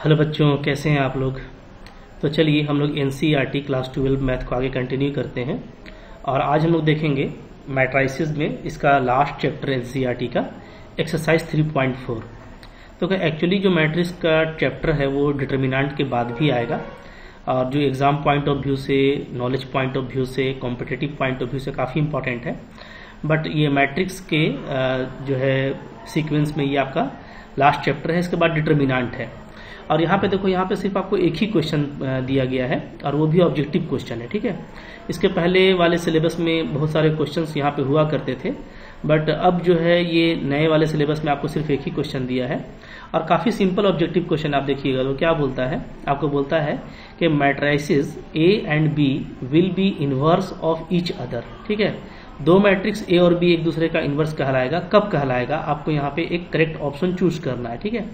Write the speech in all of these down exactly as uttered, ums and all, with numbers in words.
Hello बच्चों, कैसे हैं आप लोग। तो चलिए हम लोग एनसीईआरटी क्लास ट्वेल्व मैथ को आगे कंटिन्यू करते हैं और आज हम लोग देखेंगे मैट्राइसिस में इसका लास्ट चैप्टर एनसीईआरटी का एक्सरसाइज थ्री पॉइंट फोर। तो एक्चुअली जो मैट्रिक्स का चैप्टर है वो डिटर्मिनेंट के बाद भी आएगा और जो एग्ज़ाम पॉइंट ऑफ व्यू से, नॉलेज पॉइंट ऑफ व्यू से, कॉम्पिटिटिव पॉइंट ऑफ व्यू से काफ़ी इंपॉर्टेंट है। बट ये मैट्रिक्स के जो है सीक्वेंस में ये आपका लास्ट चैप्टर है, इसके बाद डिटर्मिनेंट है। और यहाँ पे देखो, यहाँ पे सिर्फ आपको एक ही क्वेश्चन दिया गया है और वो भी ऑब्जेक्टिव क्वेश्चन है, ठीक है। इसके पहले वाले सिलेबस में बहुत सारे क्वेश्चंस यहाँ पे हुआ करते थे, बट अब जो है ये नए वाले सिलेबस में आपको सिर्फ एक ही क्वेश्चन दिया है और काफ़ी सिंपल ऑब्जेक्टिव क्वेश्चन। आप देखिएगा तो क्या बोलता है, आपको बोलता है कि matrices A and B will be inverse of each other, ठीक है। दो मैट्रिक्स ए और बी एक दूसरे का इनवर्स कहलाएगा, कब कहलाएगा, आपको यहाँ पे एक करेक्ट ऑप्शन चूज करना है, ठीक है।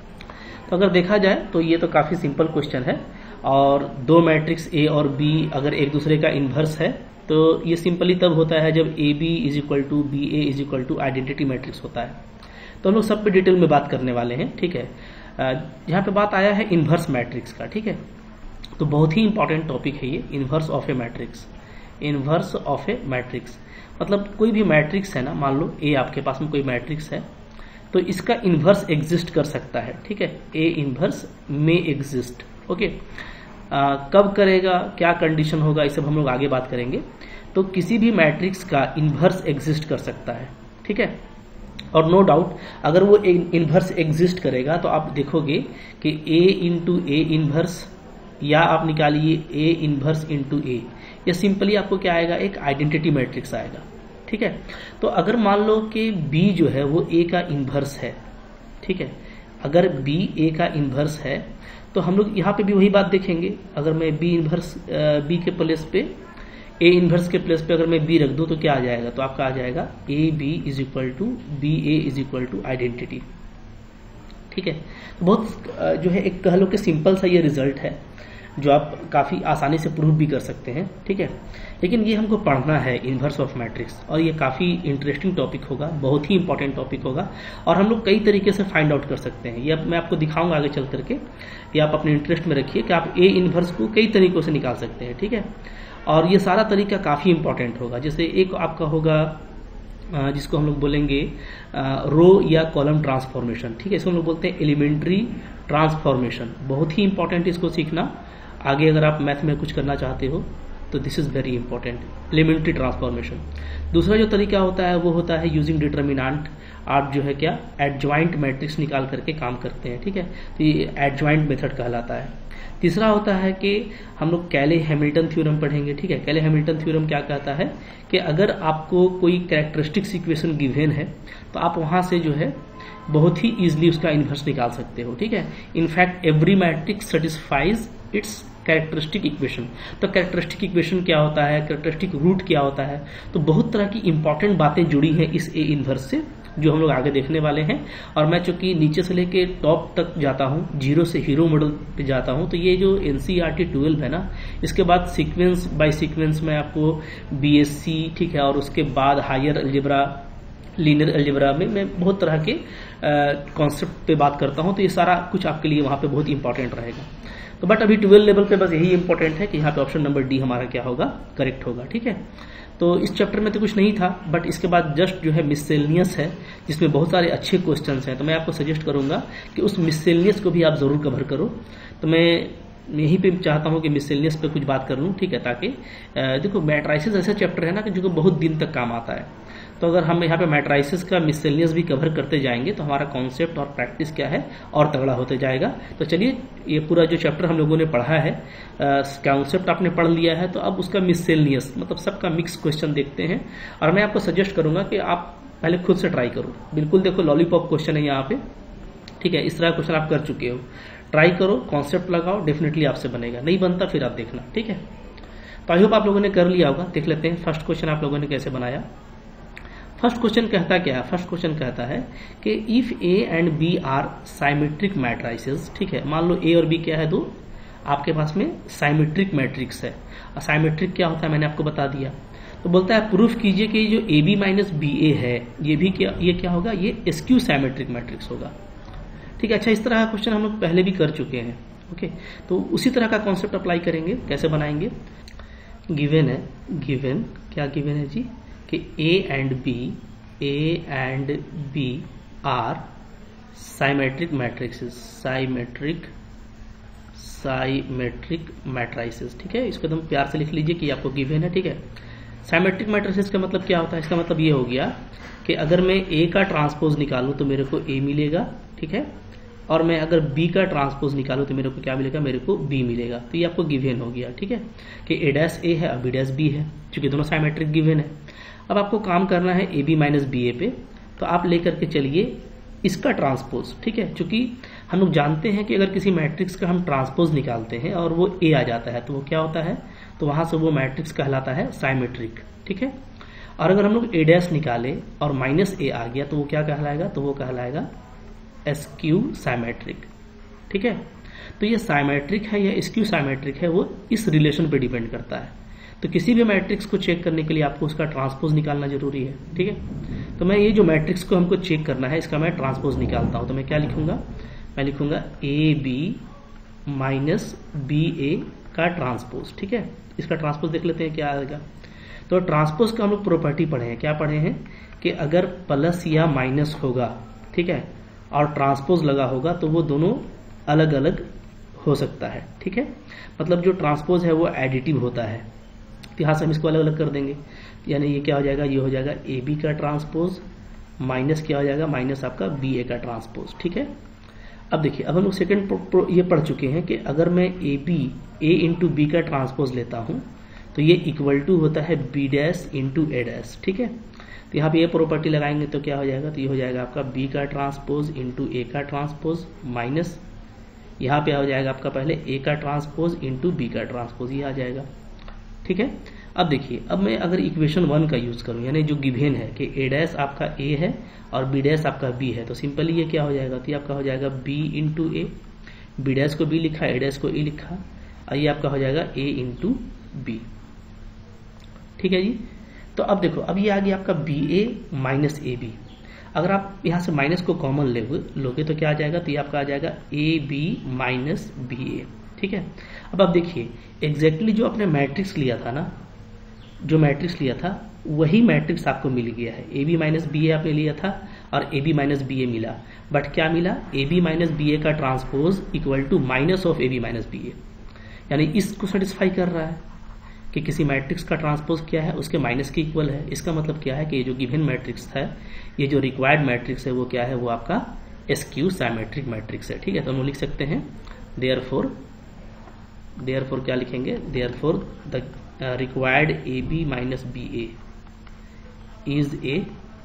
तो अगर देखा जाए तो ये तो काफ़ी सिंपल क्वेश्चन है और दो मैट्रिक्स ए और बी अगर एक दूसरे का इन्वर्स है तो ये सिंपली तब होता है जब A B is equal to B A is equal to identity matrix होता है। तो हम लोग सब पे डिटेल में बात करने वाले हैं, ठीक है। यहाँ पे बात आया है इन्वर्स मैट्रिक्स का, ठीक है। तो बहुत ही इंपॉर्टेंट टॉपिक है ये, inverse of a matrix. Inverse of a matrix मतलब कोई भी मैट्रिक्स है ना, मान लो ए आपके पास में कोई मैट्रिक्स है तो इसका इन्वर्स एग्जिस्ट कर सकता है, ठीक है। ए इन्वर्स में एग्जिस्ट, ओके। कब करेगा, क्या कंडीशन होगा, ये सब हम लोग आगे बात करेंगे। तो किसी भी मैट्रिक्स का इन्वर्स एग्जिस्ट कर सकता है, ठीक है। और नो डाउट अगर वो इन्वर्स एग्जिस्ट करेगा तो आप देखोगे कि ए इंटू ए इन्वर्स, या आप निकालिए ए इन्वर्स इंटू ए, या सिंपली आपको क्या आएगा, एक आइडेंटिटी मैट्रिक्स आएगा, ठीक है। तो अगर मान लो कि B जो है वो A का इन्वर्स है, ठीक है। अगर B A का इन्वर्स है तो हम लोग यहाँ पे भी वही बात देखेंगे। अगर मैं B इन्वर्स B के प्लेस पे A इन्वर्स के प्लेस पे अगर मैं B रख दूँ तो क्या आ जाएगा, तो आपका आ जाएगा A B is equal to B A is equal to identity, ठीक है। तो बहुत जो है एक कह लो कि सिंपल सा ये रिजल्ट है जो आप काफ़ी आसानी से प्रूव भी कर सकते हैं, ठीक है। लेकिन ये हमको पढ़ना है इन्वर्स ऑफ मैट्रिक्स और ये काफ़ी इंटरेस्टिंग टॉपिक होगा, बहुत ही इंपॉर्टेंट टॉपिक होगा और हम लोग कई तरीके से फाइंड आउट कर सकते हैं। ये अब मैं आपको दिखाऊंगा आगे चल करके, ये आप अपने इंटरेस्ट में रखिए कि आप ए इन्वर्स को कई तरीकों से निकाल सकते हैं, ठीक है। और ये सारा तरीका काफ़ी इंपॉर्टेंट होगा। जैसे एक आपका होगा जिसको हम लोग बोलेंगे रो या कॉलम ट्रांसफॉर्मेशन, ठीक है। इसको हम लोग बोलते हैं एलिमेंट्री ट्रांसफॉर्मेशन, बहुत ही इंपॉर्टेंट इसको सीखना। आगे अगर आप मैथ में कुछ करना चाहते हो तो this is very important, elementary transformation. दूसरा जो तरीका होता है वो होता है यूजिंग डिटर्मिनेंट। आप जो है क्या एडजॉइंट मैट्रिक्स निकाल करके काम करते हैं, ठीक है। तो ये एडजॉइंट मेथड कहलाता है। तीसरा होता है कि हम लोग कैले हैमिल्टन थ्योरम पढ़ेंगे, ठीक है। कैले हैमिल्टन थ्योरम क्या कहता है कि अगर आपको कोई कैरेक्टरिस्टिक्स इक्वेशन गिवन है तो आप वहां से जो है बहुत ही इजिली उसका इन्वर्स निकाल सकते हो, ठीक है। In fact every matrix satisfies its characteristic equation. तो कैरेक्टरिस्टिक इक्वेशन क्या होता है, कैरेक्टरिस्टिक रूट क्या होता है, तो बहुत तरह की इंपॉर्टेंट बातें जुड़ी हैं इस ए इन्वर्स से जो हम लोग आगे देखने वाले हैं। और मैं चूंकि नीचे से लेके टॉप तक जाता हूँ, जीरो से हीरो मॉडल पे जाता हूँ, तो ये जो एनसीईआरटी ट्वेल्व है ना, इसके बाद सीक्वेंस बाय सीक्वेंस में आपको बीएससी, ठीक है, और उसके बाद हायर अलजेब्रा, लीनियर अलजेब्रा में मैं बहुत तरह के कॉन्सेप्ट पे बात करता हूँ। तो ये सारा कुछ आपके लिए वहाँ पे बहुत इंपॉर्टेंट रहेगा। तो बट अभी ट्वेल्व लेवल पे बस यही इंपॉर्टेंट है कि यहाँ पे ऑप्शन नंबर डी हमारा क्या होगा, करेक्ट होगा, ठीक है। तो इस चैप्टर में तो कुछ नहीं था, बट इसके बाद जस्ट जो है मिससेलिनियस है जिसमें बहुत सारे अच्छे क्वेश्चंस हैं। तो मैं आपको सजेस्ट करूंगा कि उस मिससेलिनियस को भी आप जरूर कवर करो। तो मैं यहीं पे चाहता हूं कि मिससेलिनियस पे कुछ बात कर लूं, ठीक है, ताकि देखो मैट्राइसिस ऐसा चैप्टर है ना कि जो बहुत दिन तक काम आता है। तो अगर हम यहाँ पे मैट्राइसिस का मिससेलिनियस भी कवर करते जाएंगे तो हमारा कॉन्सेप्ट और प्रैक्टिस क्या है और तगड़ा होते जाएगा। तो चलिए, ये पूरा जो चैप्टर हम लोगों ने पढ़ा है, कॉन्सेप्ट आपने पढ़ लिया है, तो अब उसका मिससेलिनियस मतलब सबका मिक्स क्वेश्चन देखते हैं। और मैं आपको सजेस्ट करूंगा कि आप पहले खुद से ट्राई करो। बिल्कुल देखो लॉलीपॉप क्वेश्चन है यहाँ पे, ठीक है। इस तरह क्वेश्चन आप कर चुके हो, ट्राई करो, कॉन्सेप्ट लगाओ, डेफिनेटली आपसे बनेगा। नहीं बनता फिर आप देखना, ठीक है। तो आई होप आप लोगों ने कर लिया होगा। देख लेते हैं फर्स्ट क्वेश्चन आप लोगों ने कैसे बनाया। फर्स्ट क्वेश्चन कहता क्या है, फर्स्ट क्वेश्चन कहता है कि if A and B are symmetric matrices, ठीक है। मान लो ए और बी क्या है, दो आपके पास में साइमेट्रिक मैट्रिक्स है। और साइमेट्रिक क्या होता है मैंने आपको बता दिया। तो बोलता है प्रूफ कीजिए कि जो A B minus B A है ये भी क्या, ये क्या होगा, ये एस्क्यू साइमेट्रिक मैट्रिक्स होगा, ठीक है। अच्छा, इस तरह का क्वेश्चन हम लोग पहले भी कर चुके हैं। ओके, तो उसी तरह का कॉन्सेप्ट अप्लाई करेंगे। कैसे बनाएंगे? गिवन है, गिवन क्या गिवन है जी कि A and B A and B are symmetric matrices, symmetric symmetric matrices. ठीक है, इसको एकदम प्यार से लिख लीजिए कि आपको गिवन है। ठीक है, साइमेट्रिक मैट्रिसेस का मतलब क्या होता है? इसका मतलब ये हो गया कि अगर मैं ए का ट्रांसपोज निकालूं तो मेरे को ए मिलेगा। ठीक है, और मैं अगर बी का ट्रांसपोज निकालूं तो मेरे को क्या मिलेगा? मेरे को बी मिलेगा। तो ये आपको गिवन हो गया। ठीक है, कि ए डैश ए है और बी डैश बी है, क्योंकि दोनों साइमेट्रिक गिवन है। अब आपको काम करना है A B minus B A पे, तो आप लेकर के चलिए इसका ट्रांसपोज। ठीक है, क्योंकि हम लोग जानते हैं कि अगर किसी मैट्रिक्स का हम ट्रांसपोज निकालते हैं और वो ए आ जाता है तो वो क्या होता है? तो वहां से वो मैट्रिक्स कहलाता है साइमेट्रिक। ठीक है, और अगर हम लोग ए डैश निकाले और माइनस ए आ गया तो वो क्या कहलाएगा? तो वो कहलाएगा एस्क्यू साइमेट्रिक। ठीक है, तो ये साइमेट्रिक है या एस्क्यू साइमेट्रिक है वो इस रिलेशन पे डिपेंड करता है। तो किसी भी मैट्रिक्स को चेक करने के लिए आपको उसका ट्रांसपोज निकालना जरूरी है। ठीक है, तो मैं ये जो मैट्रिक्स को हमको चेक करना है इसका मैं ट्रांसपोज निकालता हूं। तो मैं क्या लिखूंगा? मैं लिखूंगा A B minus B A का ट्रांसपोज। ठीक है, इसका ट्रांसपोज देख लेते हैं क्या आएगा। तो ट्रांसपोज का हम लोग प्रॉपर्टी पढ़े हैं। क्या पढ़े हैं? कि अगर प्लस या माइनस होगा, ठीक है, और ट्रांसपोज लगा होगा तो वो दोनों अलग अलग हो सकता है। ठीक है, मतलब जो ट्रांसपोज है वो एडिटिव होता है। तो यहां से हम इसको अलग अलग कर देंगे, यानी ये क्या हो जाएगा? ये हो जाएगा ए बी का ट्रांसपोज माइनस क्या हो जाएगा? माइनस आपका बी ए का ट्रांसपोज। ठीक है, अब देखिए, अब हम लोग सेकेंड ये पढ़ चुके हैं कि अगर मैं A B A into B का ट्रांसपोज लेता हूं तो ये इक्वल टू होता है B dash into A dash. ठीक है, तो यहाँ पे ये प्रॉपर्टी लगाएंगे तो क्या हो जाएगा? तो ये हो जाएगा आपका बी का ट्रांसपोज इंटू ए का ट्रांसपोज माइनस यहाँ पे हो जाएगा आपका पहले ए का ट्रांसपोज इंटू बी का ट्रांसपोज, ये आ जाएगा। ठीक है, अब देखिए, अब मैं अगर इक्वेशन वन का यूज करूं, यानी जो गिवन है कि ए डैश आपका ए है और बी डैश आपका बी है, तो सिंपली ये क्या हो जाएगा? तो ये आपका हो जाएगा B into A, B dash को बी लिखा, ए डैश को ए लिखा, और ये आपका हो जाएगा ए इंटू बी। ठीक है जी, तो अब देखो, अब ये आ गया आपका B A minus A B. अगर आप यहां से माइनस को कॉमन लोगे तो क्या आ जाएगा? तो ये आपका आ जाएगा A B minus B A. ठीक है, अब आप देखिए एग्जैक्टली जो आपने मैट्रिक्स लिया था ना, जो मैट्रिक्स लिया था वही मैट्रिक्स आपको मिल गया है। A B minus B A आपने लिया था और A B minus B A मिला, बट क्या मिला? A B minus B A का transpose equal to minus of A B minus B A, यानी इसको सेटिस्फाई कर रहा है कि किसी मैट्रिक्स का ट्रांसपोज क्या है? उसके माइनस के इक्वल है। इसका मतलब क्या है कि ये जो गिवन मैट्रिक्स है, ये जो रिक्वायर्ड मैट्रिक्स है वो क्या है? वो आपका एस्क्यू साइमेट्रिक मैट्रिक्स है। ठीक है, तो हम लिख सकते हैं देयरफॉर, देयरफॉर क्या लिखेंगे? Therefore the required A B minus B A is a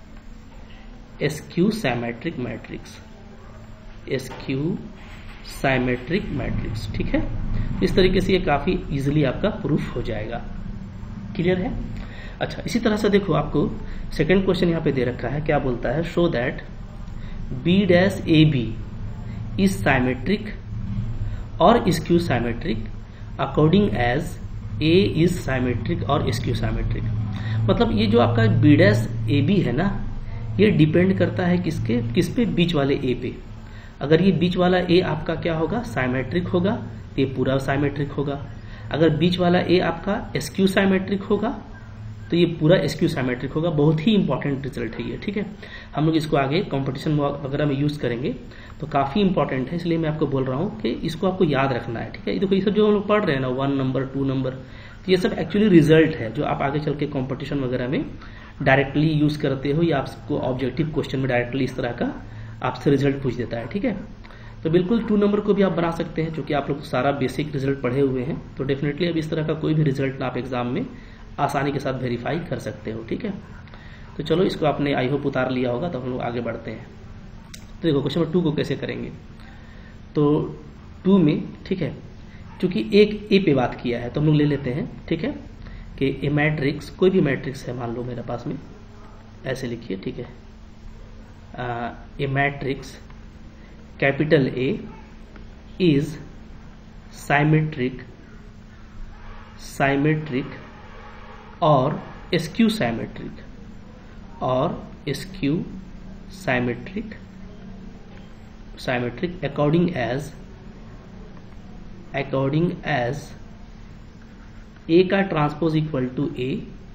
skew symmetric matrix, skew symmetric matrix. ठीक है, इस तरीके से ये काफी इजीली आपका प्रूफ हो जाएगा। क्लियर है? अच्छा, इसी तरह से देखो, आपको सेकंड क्वेश्चन यहाँ पे दे रखा है। क्या बोलता है? Show that B dash A B is symmetric और skew symmetric according as A is symmetric और स्क्यू साइमेट्रिक। मतलब ये जो आपका बी डैश ए बी है ना, ये डिपेंड करता है किसके किस पे? बीच वाले ए पे। अगर ये बीच वाला ए आपका क्या होगा? साइमेट्रिक होगा तो ये पूरा साइमेट्रिक होगा। अगर बीच वाला ए आपका एस्क्यू साइमेट्रिक होगा तो ये पूरा एस्क्यू साइमेट्रिक होगा। बहुत ही इंपॉर्टेंट रिजल्ट है ये। ठीक है, हम लोग इसको आगे कंपटीशन वगैरह में यूज करेंगे तो काफी इंपॉर्टेंट है, इसलिए मैं आपको बोल रहा हूँ कि इसको आपको याद रखना है। ठीक है, देखो ये सब जो हम लोग पढ़ रहे हैं ना, वन नंबर टू नंबर, तो ये सब एक्चुअली रिजल्ट है जो आप आगे चल के कॉम्पिटिशन वगैरह में डायरेक्टली यूज करते हो, या आपको ऑब्जेक्टिव क्वेश्चन में डायरेक्टली इस तरह का आपसे रिजल्ट पूछ देता है। ठीक है, तो बिल्कुल टू नंबर को भी आप बना सकते हैं, क्योंकि आप लोग सारा बेसिक रिजल्ट पढ़े हुए हैं। तो डेफिनेटली अब इस तरह का कोई भी रिजल्ट आप एग्जाम में आसानी के साथ वेरीफाई कर सकते हो। ठीक है, तो चलो इसको आपने आई होप उतार लिया होगा, तो हम लोग आगे बढ़ते हैं। तो देखो क्वेश्चन नंबर टू को कैसे करेंगे। तो टू में, ठीक है, चूंकि एक ए पे बात किया है तो हम लोग ले लेते हैं। ठीक है, कि ए मैट्रिक्स, कोई भी मैट्रिक्स है, मान लो मेरे पास में, ऐसे लिखिए। ठीक है, a matrix capital A is symmetric symmetric और स्क्यू साइमेट्रिक और skew symmetric symmetric according as according as A का transpose equal to A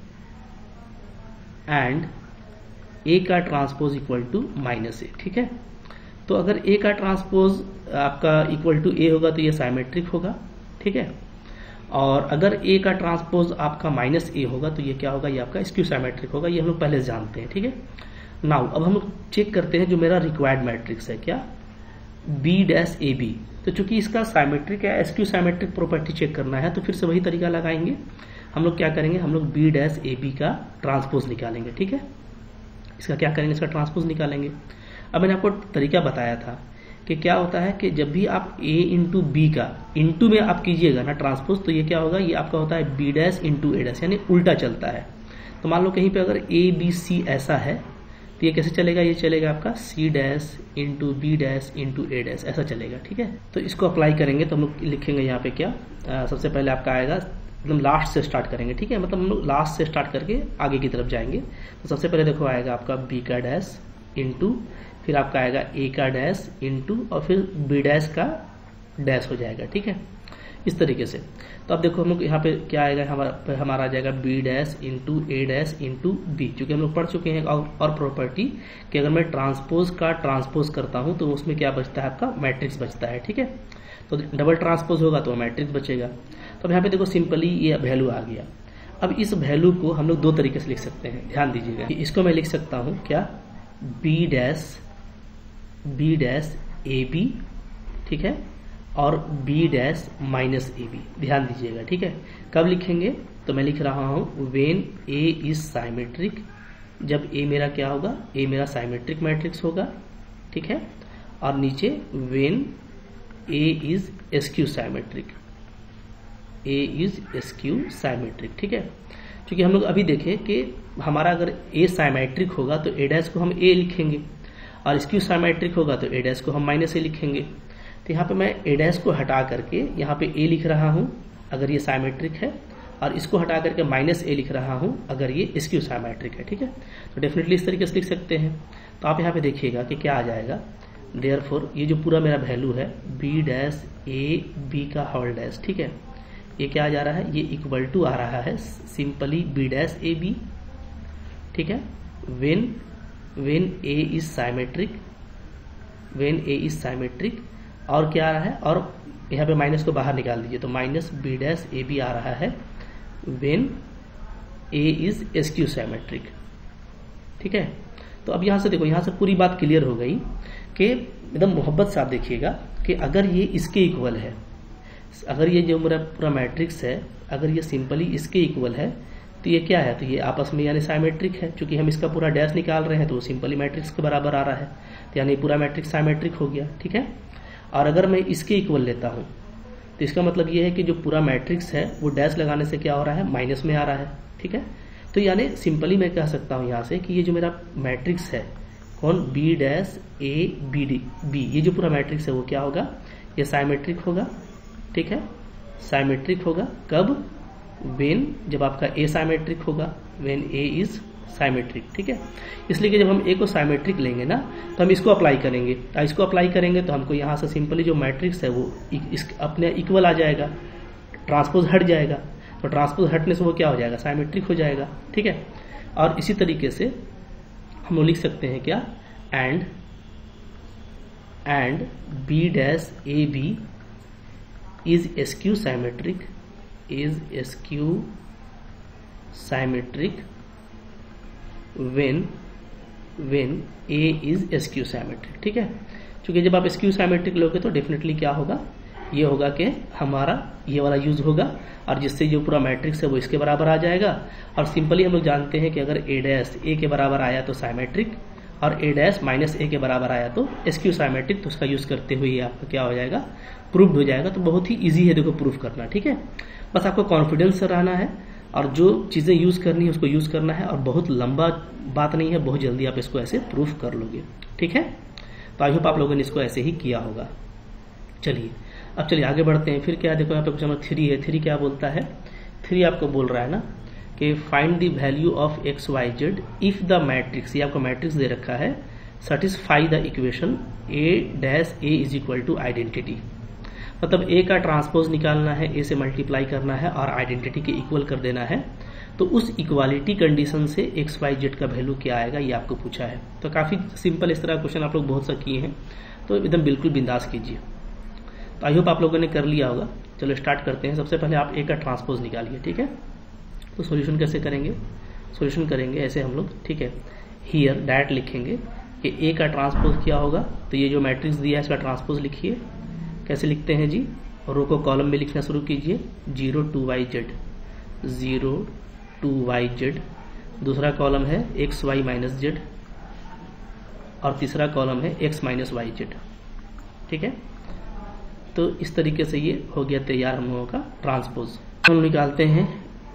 and A का transpose equal to minus A. ठीक है, तो अगर ए का ट्रांसपोज आपका इक्वल टू ए होगा तो ये साइमेट्रिक होगा। ठीक है, और अगर ए का ट्रांसपोज आपका माइनस ए होगा तो ये क्या होगा, ये आपका स्क्यू साइमेट्रिक होगा। ये हम लोग पहले जानते हैं। ठीक है, नाउ अब हम लोग चेक करते हैं जो मेरा रिक्वायर्ड मैट्रिक्स है, क्या बी डैश ए बी। तो चूंकि इसका साइमेट्रिक या स्क्यू साइमेट्रिक प्रॉपर्टी चेक करना है तो फिर से वही तरीका लगाएंगे। हम लोग क्या करेंगे, हम लोग बी डैश ए बी का ट्रांसपोज निकालेंगे। ठीक है, इसका क्या करेंगे, इसका ट्रांसपोज निकालेंगे। अब मैंने आपको तरीका बताया था कि क्या होता है कि जब भी आप a इंटू बी का इंटू में आप कीजिएगा ना ट्रांसपोज, तो ये क्या होगा, ये आपका होता है B dash into A dash, यानी उल्टा चलता है। तो मान लो कहीं पे अगर ए बी सी ऐसा है तो ये कैसे चलेगा, ये चलेगा आपका C dash into B dash into A dash, ऐसा चलेगा। ठीक है, तो इसको अप्लाई करेंगे तो हम लोग लिखेंगे यहाँ पे क्या, आ, सबसे पहले आपका आएगा, मतलब लास्ट से स्टार्ट करेंगे। ठीक है, मतलब हम लोग लास्ट से स्टार्ट करके आगे की तरफ जाएंगे। तो सबसे पहले देखो आएगा आपका बी का डैश इंटू, फिर आपका आएगा ए का डैश इंटू, और फिर बी डैश का डैश हो जाएगा। ठीक है, इस तरीके से। तो अब देखो हम लोग यहाँ पे क्या आएगा, हमारा हमारा आ जाएगा B dash into A dash into B, क्योंकि हम लोग पढ़ चुके हैं और, और प्रॉपर्टी कि अगर मैं ट्रांसपोज का ट्रांसपोज करता हूँ तो उसमें क्या बचता है, आपका मैट्रिक्स बचता है। ठीक है, तो डबल ट्रांसपोज होगा तो मैट्रिक्स बचेगा। तो अब यहाँ पे देखो सिंपली ये वैल्यू आ गया। अब इस वैल्यू को हम लोग दो तरीके से लिख सकते हैं, ध्यान दीजिएगा। इसको मैं लिख सकता हूँ क्या, B dash B dash A B, ठीक है, और b dash minus A B, ध्यान दीजिएगा। ठीक है, कब लिखेंगे, तो मैं लिख रहा हूं वेन a इज साइमेट्रिक, जब a मेरा क्या होगा, a मेरा साइमेट्रिक मैट्रिक्स होगा। ठीक है, और नीचे when a is skew symmetric, a is skew symmetric. ठीक है, क्योंकि हम लोग अभी देखें कि हमारा अगर a साइमेट्रिक होगा तो a डैश को हम a लिखेंगे, और स्क्यू साइमेट्रिक होगा तो a डैश को हम माइनस ए लिखेंगे। तो यहाँ पे मैं ए डैश को हटा करके यहाँ पे ए लिख रहा हूँ अगर ये साइमेट्रिक है, और इसको हटा करके माइनस ए लिख रहा हूँ अगर ये स्क्यू साइमेट्रिक है। ठीक है, तो डेफिनेटली इस तरीके से लिख सकते हैं। तो आप यहाँ पे देखिएगा कि क्या आ जाएगा, देयरफॉर ये जो पूरा मेरा वैल्यू है बी डैश ए बी का होल डैश, ठीक है, ये क्या आ जा रहा है, ये इक्वल टू आ रहा है simply B dash A B. ठीक है, when when A is symmetric, when A is symmetric, और क्या आ रहा है, और यहाँ पे माइनस को बाहर निकाल दीजिए तो minus B dash A B आ रहा है when A is skew symmetric. ठीक है, तो अब यहाँ से देखो, यहाँ से पूरी बात क्लियर हो गई कि एकदम मोहब्बत से आप देखिएगा कि अगर ये इसके इक्वल है, अगर ये जो मेरा पूरा मैट्रिक्स है अगर ये सिंपली इसके इक्वल है तो ये क्या है, तो ये आपस में यानी साइमेट्रिक है। क्योंकि हम इसका पूरा डैश निकाल रहे हैं तो वो सिंपली मैट्रिक्स के बराबर आ रहा है, तो यानी पूरा मैट्रिक्स साइमेट्रिक हो गया। ठीक है, और अगर मैं इसके इक्वल लेता हूं तो इसका मतलब ये है कि जो पूरा मैट्रिक्स है वो डैश लगाने से क्या हो रहा है, माइनस में आ रहा है। ठीक है, तो यानी सिंपली मैं कह सकता हूं यहां से कि ये जो मेरा मैट्रिक्स है कौन, B dash A B D B, ये जो पूरा मैट्रिक्स है वो क्या होगा, ये साइमेट्रिक होगा। ठीक है, साइमेट्रिक होगा कब, वेन जब आपका ए साइमेट्रिक होगा, वेन ए इज साइमेट्रिक। ठीक है, इसलिए कि जब हम ए को साइमेट्रिक लेंगे ना तो हम इसको अप्लाई करेंगे, इसको अप्लाई करेंगे तो हमको यहाँ से सिंपली जो मैट्रिक्स है वो इस अपने इक्वल आ जाएगा, ट्रांसपोज हट जाएगा, तो ट्रांसपोज हटने से वो क्या हो जाएगा, साइमेट्रिक हो जाएगा। ठीक है, और इसी तरीके से हम लोग लिख सकते हैं क्या, and and B dash A B is skew symmetric, is skew symmetric when when a is skew symmetric। ठीक है, क्योंकि जब आप स्क्यू साइमेट्रिक लोगे तो डेफिनेटली क्या होगा, ये होगा कि हमारा ये वाला यूज होगा, और जिससे जो पूरा मैट्रिक्स है वो इसके बराबर आ जाएगा। और सिंपली हम लोग जानते हैं कि अगर a डैश ए के बराबर आया तो साइमेट्रिक, और a डैश माइनस ए के बराबर आया तो स्क्यू साइमेट्रिक, तो उसका यूज करते हुए ये आपका क्या हो जाएगा, प्रूव्ड हो जाएगा। तो बहुत ही ईजी है देखो प्रूफ करना। ठीक है, बस आपको कॉन्फिडेंस से रहना है और जो चीजें यूज करनी है उसको यूज करना है, और बहुत लंबा बात नहीं है, बहुत जल्दी आप इसको ऐसे प्रूफ कर लोगे। ठीक है, तो आई होप आप लोगों ने इसको ऐसे ही किया होगा। चलिए अब चलिए आगे बढ़ते हैं। फिर क्या देखो यहाँ पे क्वेश्चन नंबर थ्री है। थ्री क्या बोलता है, थ्री आपको बोल रहा है ना कि find the value of X Y Z if the matrix, ये आपको मैट्रिक्स दे रखा है, satisfy the equation A dash A is equal to identity. मतलब ए का ट्रांसपोज निकालना है, ए से मल्टीप्लाई करना है और आइडेंटिटी के इक्वल कर देना है। तो उस इक्वालिटी कंडीशन से एक्स वाई जेड का वैल्यू क्या आएगा ये आपको पूछा है। तो काफ़ी सिंपल इस तरह क्वेश्चन आप लोग बहुत सा किए हैं, तो एकदम बिल्कुल बिंदास कीजिए। तो आई होप आप लोगों ने कर लिया होगा। चलो स्टार्ट करते हैं। सबसे पहले आप ए का ट्रांसपोज निकालिए, ठीक है। तो सॉल्यूशन कैसे करेंगे, सॉल्यूशन करेंगे ऐसे हम लोग, ठीक है। हियर डायरेक्ट लिखेंगे कि ए का ट्रांसपोज क्या होगा। तो ये जो मैट्रिक्स दिया है इसका ट्रांसपोज लिखिए। कैसे लिखते हैं जी, रो को कॉलम में लिखना शुरू कीजिए। Zero two Y Z, zero two Y Z. दूसरा कॉलम है एक्स वाई माइनस जेड और तीसरा कॉलम है एक्स माइनस वाई जेड, ठीक है। तो इस तरीके से ये हो गया तैयार हम लोगों का ट्रांसपोज। हम निकालते हैं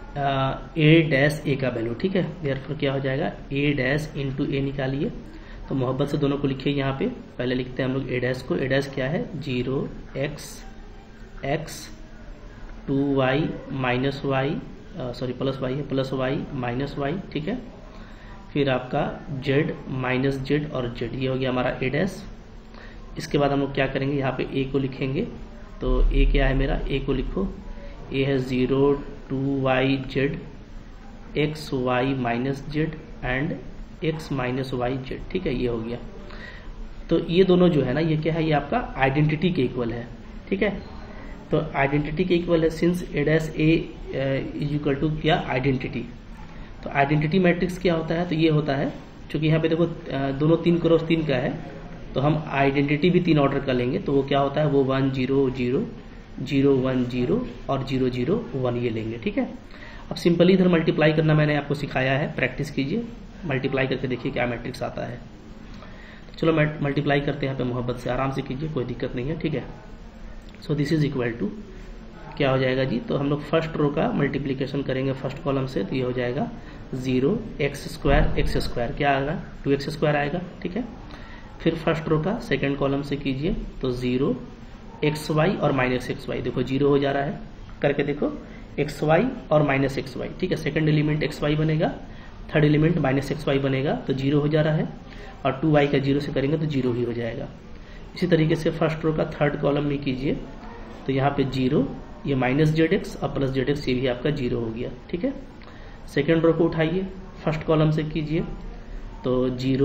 ए डैश ए का वैल्यू, ठीक है। देयरफॉर क्या हो जाएगा, ए डैश इंटू ए निकालिए। तो मोहब्बत से दोनों को लिखिए यहाँ पे। पहले लिखते हैं हम लोग ए डैश को। ए डैश क्या है, zero X X two Y minus Y, sorry plus Y है, प्लस वाई माइनस वाई, ठीक है। फिर आपका जेड माइनस जेड और जेड, ये हो गया हमारा ए डैश। इसके बाद हम लोग क्या करेंगे, यहाँ पे ए को लिखेंगे। तो ए क्या है मेरा, ए को लिखो। ए है zero two Y Z X Y minus Z and X minus Y Z, ठीक है। ये हो गया। तो ये दोनों जो है ना, ये क्या है, ये आपका आइडेंटिटी के इक्वल है, ठीक है। तो आइडेंटिटी के इक्वल है since A dash A is equal to क्या, आइडेंटिटी। तो आइडेंटिटी मैट्रिक्स क्या होता है, तो ये होता है, क्योंकि यहाँ पे देखो दोनों तीन क्रॉस तीन का है, तो हम आइडेंटिटी भी तीन ऑर्डर का लेंगे। तो वो क्या होता है, वो one zero zero zero one zero और जीरो जीरो वन ये लेंगे, ठीक है। अब सिंपली इधर मल्टीप्लाई करना मैंने आपको सिखाया है, प्रैक्टिस कीजिए। मल्टीप्लाई करके देखिए क्या मैट्रिक्स आता है। तो चलो मल्टीप्लाई करते हैं यहाँ पे, मोहब्बत से आराम से कीजिए, कोई दिक्कत नहीं है, ठीक है। So this is equal to क्या हो जाएगा जी, तो हम लोग फर्स्ट रो का मल्टीप्लीकेशन करेंगे फर्स्ट कॉलम से। तो ये हो जाएगा zero X square X square, क्या आएगा, टू एक्स स्क्वायर आएगा, ठीक है। फिर फर्स्ट रो का सेकेंड कॉलम से कीजिए। तो जीरो एक्स वाई और माइनस एक्स वाई, देखो जीरो हो जा रहा है, करके देखो एक्स वाई और माइनस एक्स वाई, ठीक है। सेकेंड एलिमेंट एक्स वाई बनेगा, third element minus X Y बनेगा, तो जीरो हो जा रहा है। और टू वाई का जीरो से करेंगे तो जीरो ही हो जाएगा। इसी तरीके से फर्स्ट रो का थर्ड कॉलम में कीजिए। तो यहाँ पे जीरो, ये माइनस जेड एक्स और प्लस जेड एक्स, ये भी आपका जीरो हो गया, ठीक है। सेकेंड रो को उठाइए, फर्स्ट कॉलम से कीजिए। तो zero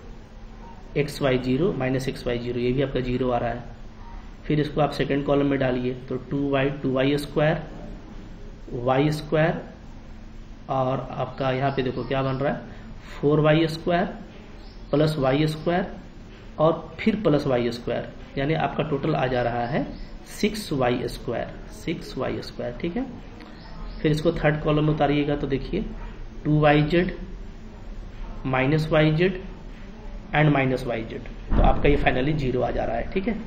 X Y zero minus X Y zero, ये भी आपका जीरो आ रहा है। फिर इसको आप सेकेंड कॉलम में डालिए। तो two Y two Y square Y square और आपका यहाँ पे देखो क्या बन रहा है, four Y square plus Y square और फिर प्लस वाई स्क्वायर, यानी आपका टोटल आ जा रहा है six Y square, six Y square, ठीक है। फिर इसको थर्ड कॉलम में उतारिएगा। तो देखिए two Y Z minus Y Z and minus Y Z, तो आपका ये फाइनली जीरो आ जा रहा है, ठीक है।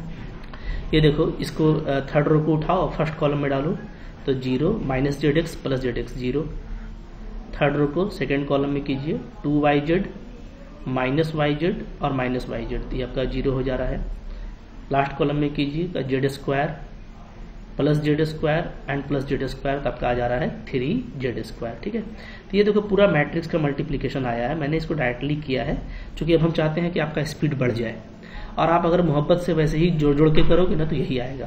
ये देखो, इसको थर्ड रो को उठाओ और फर्स्ट कॉलम में डालो। तो zero minus Z X plus Z X zero. Third row को सेकेंड कॉलम में कीजिए। Two Y Z minus Y Z और माइनस वाई जेड, ये आपका जीरो हो जा रहा है। लास्ट कॉलम में कीजिए Z square plus Z square and plus Z square, तो आपका आ जा रहा है थ्री जेड स्क्वायर, ठीक है। तो ये देखो पूरा मैट्रिक्स का मल्टीप्लीकेशन आया है। मैंने इसको डायरेक्टली किया है क्योंकि अब हम चाहते हैं कि आपका स्पीड बढ़ जाए, और आप अगर मोहब्बत से वैसे ही जोड़ जोड़ के करोगे ना तो यही आएगा।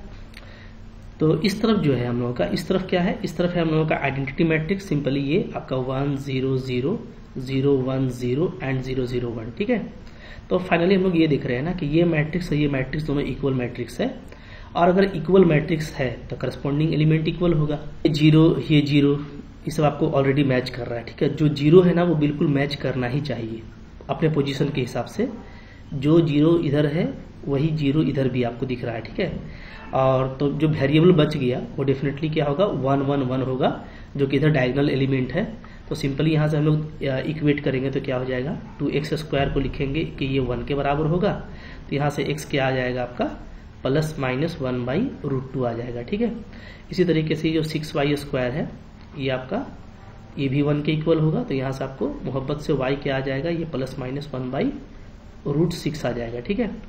तो इस तरफ जो है हम लोगों का, इस तरफ क्या है, इस तरफ है हम लोगों का आइडेंटिटी मैट्रिक्स। सिंपली ये आपका one zero zero zero one zero and zero zero one, ठीक है। तो फाइनली हम लोग ये देख रहे हैं ना कि ये मैट्रिक्स और ये मैट्रिक्स दोनों इक्वल मैट्रिक्स है, और अगर इक्वल मैट्रिक्स है तो करस्पॉन्डिंग एलिमेंट इक्वल होगा। ये जीरो ये जीरो ये सब आपको ऑलरेडी मैच कर रहा है, ठीक है। जो जीरो है ना वो बिल्कुल मैच करना ही चाहिए अपने पोजीशन के हिसाब से। जो जीरो इधर है वही जीरो इधर भी आपको दिख रहा है, ठीक है। और तो जो वेरिएबल बच गया वो डेफिनेटली क्या होगा, वन वन वन होगा, जो कि इधर डायगोनल एलिमेंट है। तो सिंपली यहाँ से हम लोग इक्वेट करेंगे तो क्या हो जाएगा, टू एक्स स्क्वायर को लिखेंगे कि ये वन के बराबर होगा। तो यहाँ से एक्स क्या आ जाएगा आपका, plus minus one by root two आ जाएगा, ठीक है। इसी तरीके से जो सिक्स वाई स्क्वायर है ये आपका ये भी वन के इक्वल होगा। तो यहाँ से आपको मोहब्बत से वाई क्या आ जाएगा, ये plus minus one by root six आ जाएगा, ठीक है।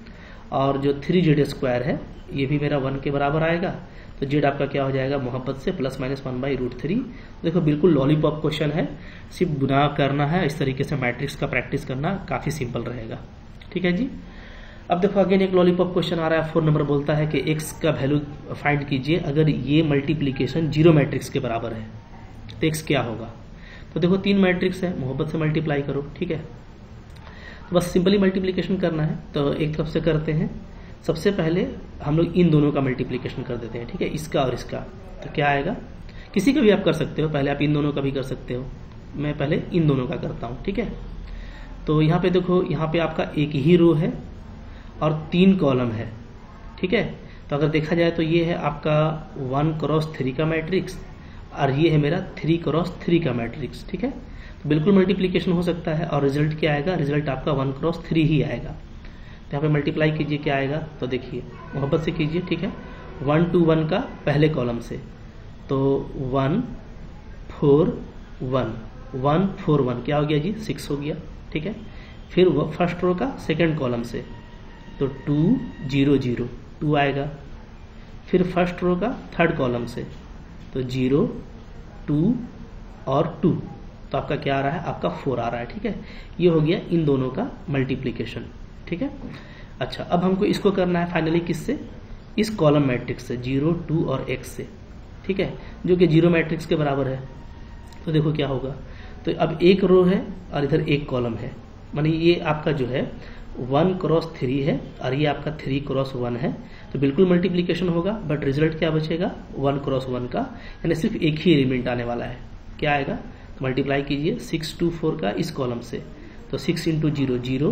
और जो थ्री जेड स्क्वायर है ये भी मेरा वन के बराबर आएगा, तो जेड आपका क्या हो जाएगा मोहब्बत से plus minus one by root three. देखो बिल्कुल लॉलीपॉप क्वेश्चन है, सिर्फ गुना करना है, इस तरीके से मैट्रिक्स का प्रैक्टिस करना काफ़ी सिंपल रहेगा। ठीक है जी। अब देखो अगेन एक लॉलीपॉप क्वेश्चन आ रहा है, फोर नंबर बोलता है कि एक्स का वैल्यू फाइंड कीजिए अगर ये मल्टीप्लीकेशन जीरो मैट्रिक्स के बराबर है तो एक्स क्या होगा। तो देखो तीन मैट्रिक्स है, मोहब्बत से मल्टीप्लाई करो। ठीक है, तो बस सिंपली मल्टीप्लीकेशन करना है। तो एक तरफ से करते हैं, सबसे पहले हम लोग इन दोनों का मल्टीप्लीकेशन कर देते हैं। ठीक है, इसका और इसका, तो क्या आएगा, किसी का भी आप कर सकते हो, पहले आप इन दोनों का भी कर सकते हो, मैं पहले इन दोनों का करता हूँ। ठीक है, तो यहाँ पे देखो, यहाँ पे आपका एक ही रो है और तीन कॉलम है। ठीक है, तो अगर देखा जाए तो ये है आपका वन क्रॉस थ्री का मैट्रिक्स और ये है मेरा थ्री क्रॉस थ्री का मैट्रिक्स। ठीक है, तो बिल्कुल मल्टीप्लीकेशन हो सकता है और रिजल्ट क्या आएगा, रिजल्ट आपका वन क्रॉस थ्री ही आएगा। तो यहाँ पे मल्टीप्लाई कीजिए, क्या आएगा, तो देखिए मोहब्बत से कीजिए। ठीक है, वन टू वन का पहले कॉलम से, तो one four one, one four one क्या हो गया जी, सिक्स हो गया। ठीक है, फिर फर्स्ट रो का सेकेंड कॉलम से, तो टू जीरो जीरो टू आएगा। फिर फर्स्ट रो का थर्ड कॉलम से, तो जीरो टू और टू, तो आपका क्या आ रहा है, आपका फोर आ रहा है। ठीक है, ये हो गया इन दोनों का मल्टीप्लीकेशन। ठीक है, अच्छा अब हमको इसको करना है फाइनली किससे, इस कॉलम मैट्रिक्स से, जीरो टू और एक्स से। ठीक है, जो कि जीरो मैट्रिक्स के बराबर है। तो देखो क्या होगा, तो अब एक रो है और इधर एक कॉलम है, मानी ये आपका जो है वन क्रॉस थ्री है और ये आपका थ्री क्रॉस वन है, तो बिल्कुल मल्टीप्लीकेशन होगा, बट रिजल्ट क्या बचेगा, वन क्रॉस वन का, यानी सिर्फ एक ही एलिमेंट आने वाला है। क्या आएगा, तो मल्टीप्लाई कीजिए सिक्स टू फोर का इस कॉलम से, तो six into zero zero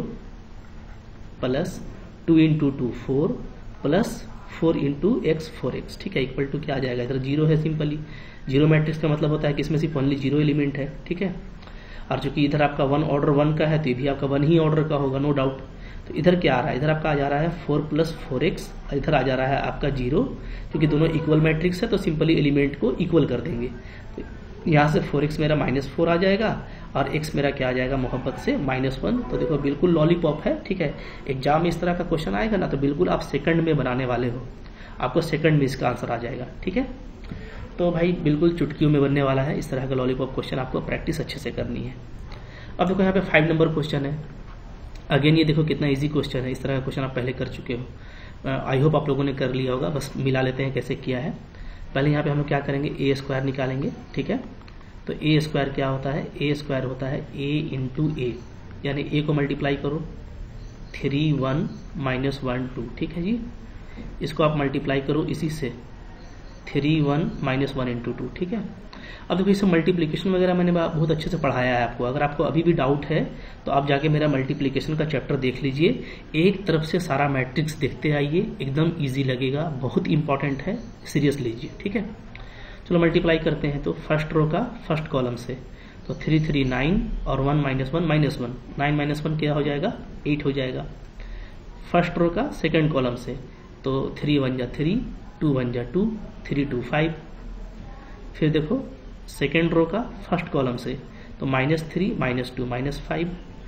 plus two into two four plus four into X four X. ठीक है, इक्वल टू क्या आ जाएगा, इधर जीरो है, सिंपली जीरो मैट्रिक्स का मतलब होता है कि इसमें सिर्फ ओनली जीरो एलिमेंट है। ठीक है, और चूंकि इधर आपका वन ऑर्डर वन का है तो ये भी आपका वन ही ऑर्डर का होगा, नो डाउट। तो इधर क्या आ रहा है, इधर आपका आ जा रहा है फोर प्लस फोर एक्स और इधर आ जा रहा है आपका जीरो, क्योंकि दोनों इक्वल मैट्रिक्स है तो सिंपली एलिमेंट को इक्वल कर देंगे। तो यहाँ से फोर एक्स मेरा माइनस फोर आ जाएगा और एक्स मेरा क्या आ जाएगा मोहब्बत से माइनस वन। तो देखो बिल्कुल लॉलीपॉप है। ठीक है, एग्जाम में इस तरह का क्वेश्चन आएगा ना तो बिल्कुल आप सेकंड में बनाने वाले हो, आपको सेकंड में इसका आंसर आ जाएगा। ठीक है, तो भाई बिल्कुल चुटकियों में बनने वाला है, इस तरह का लॉलीपॉप क्वेश्चन आपको प्रैक्टिस अच्छे से करनी है। अब देखो यहाँ पे फाइव नंबर क्वेश्चन है, अगेन ये देखो कितना इजी क्वेश्चन है, इस तरह का क्वेश्चन आप पहले कर चुके हो, आई होप आप लोगों ने कर लिया होगा। बस मिला लेते हैं कैसे किया है। पहले यहाँ पे हम लोग क्या करेंगे, ए स्क्वायर निकालेंगे। ठीक है, तो ए स्क्वायर क्या होता है, ए स्क्वायर होता है ए इंटू ए, यानी ए को मल्टीप्लाई करो, three one minus one two. ठीक है जी, इसको आप मल्टीप्लाई करो इसी से, three one minus one into two. ठीक है, अब देखो इसे मल्टीप्लीकेशन वगैरह मैंने बहुत अच्छे से पढ़ाया है आपको, अगर आपको अभी भी डाउट है तो आप जाके मेरा मल्टीप्लीकेशन का चैप्टर देख लीजिए, एक तरफ से सारा मैट्रिक्स देखते आइए, एकदम इजी लगेगा, बहुत इंपॉर्टेंट है, सीरियस लीजिए। ठीक है, चलो मल्टीप्लाई करते हैं। तो फर्स्ट रो का फर्स्ट कॉलम से, तो थ्री थ्री नाइन और one minus one minus one, nine minus one क्या हो जाएगा, एट हो जाएगा। फर्स्ट रो का सेकेंड कॉलम से, तो थ्री वन जा थ्री, टू वन जा टू, थ्री टू फाइव। फिर देखो सेकेंड रो का फर्स्ट कॉलम से, तो minus three minus two minus five.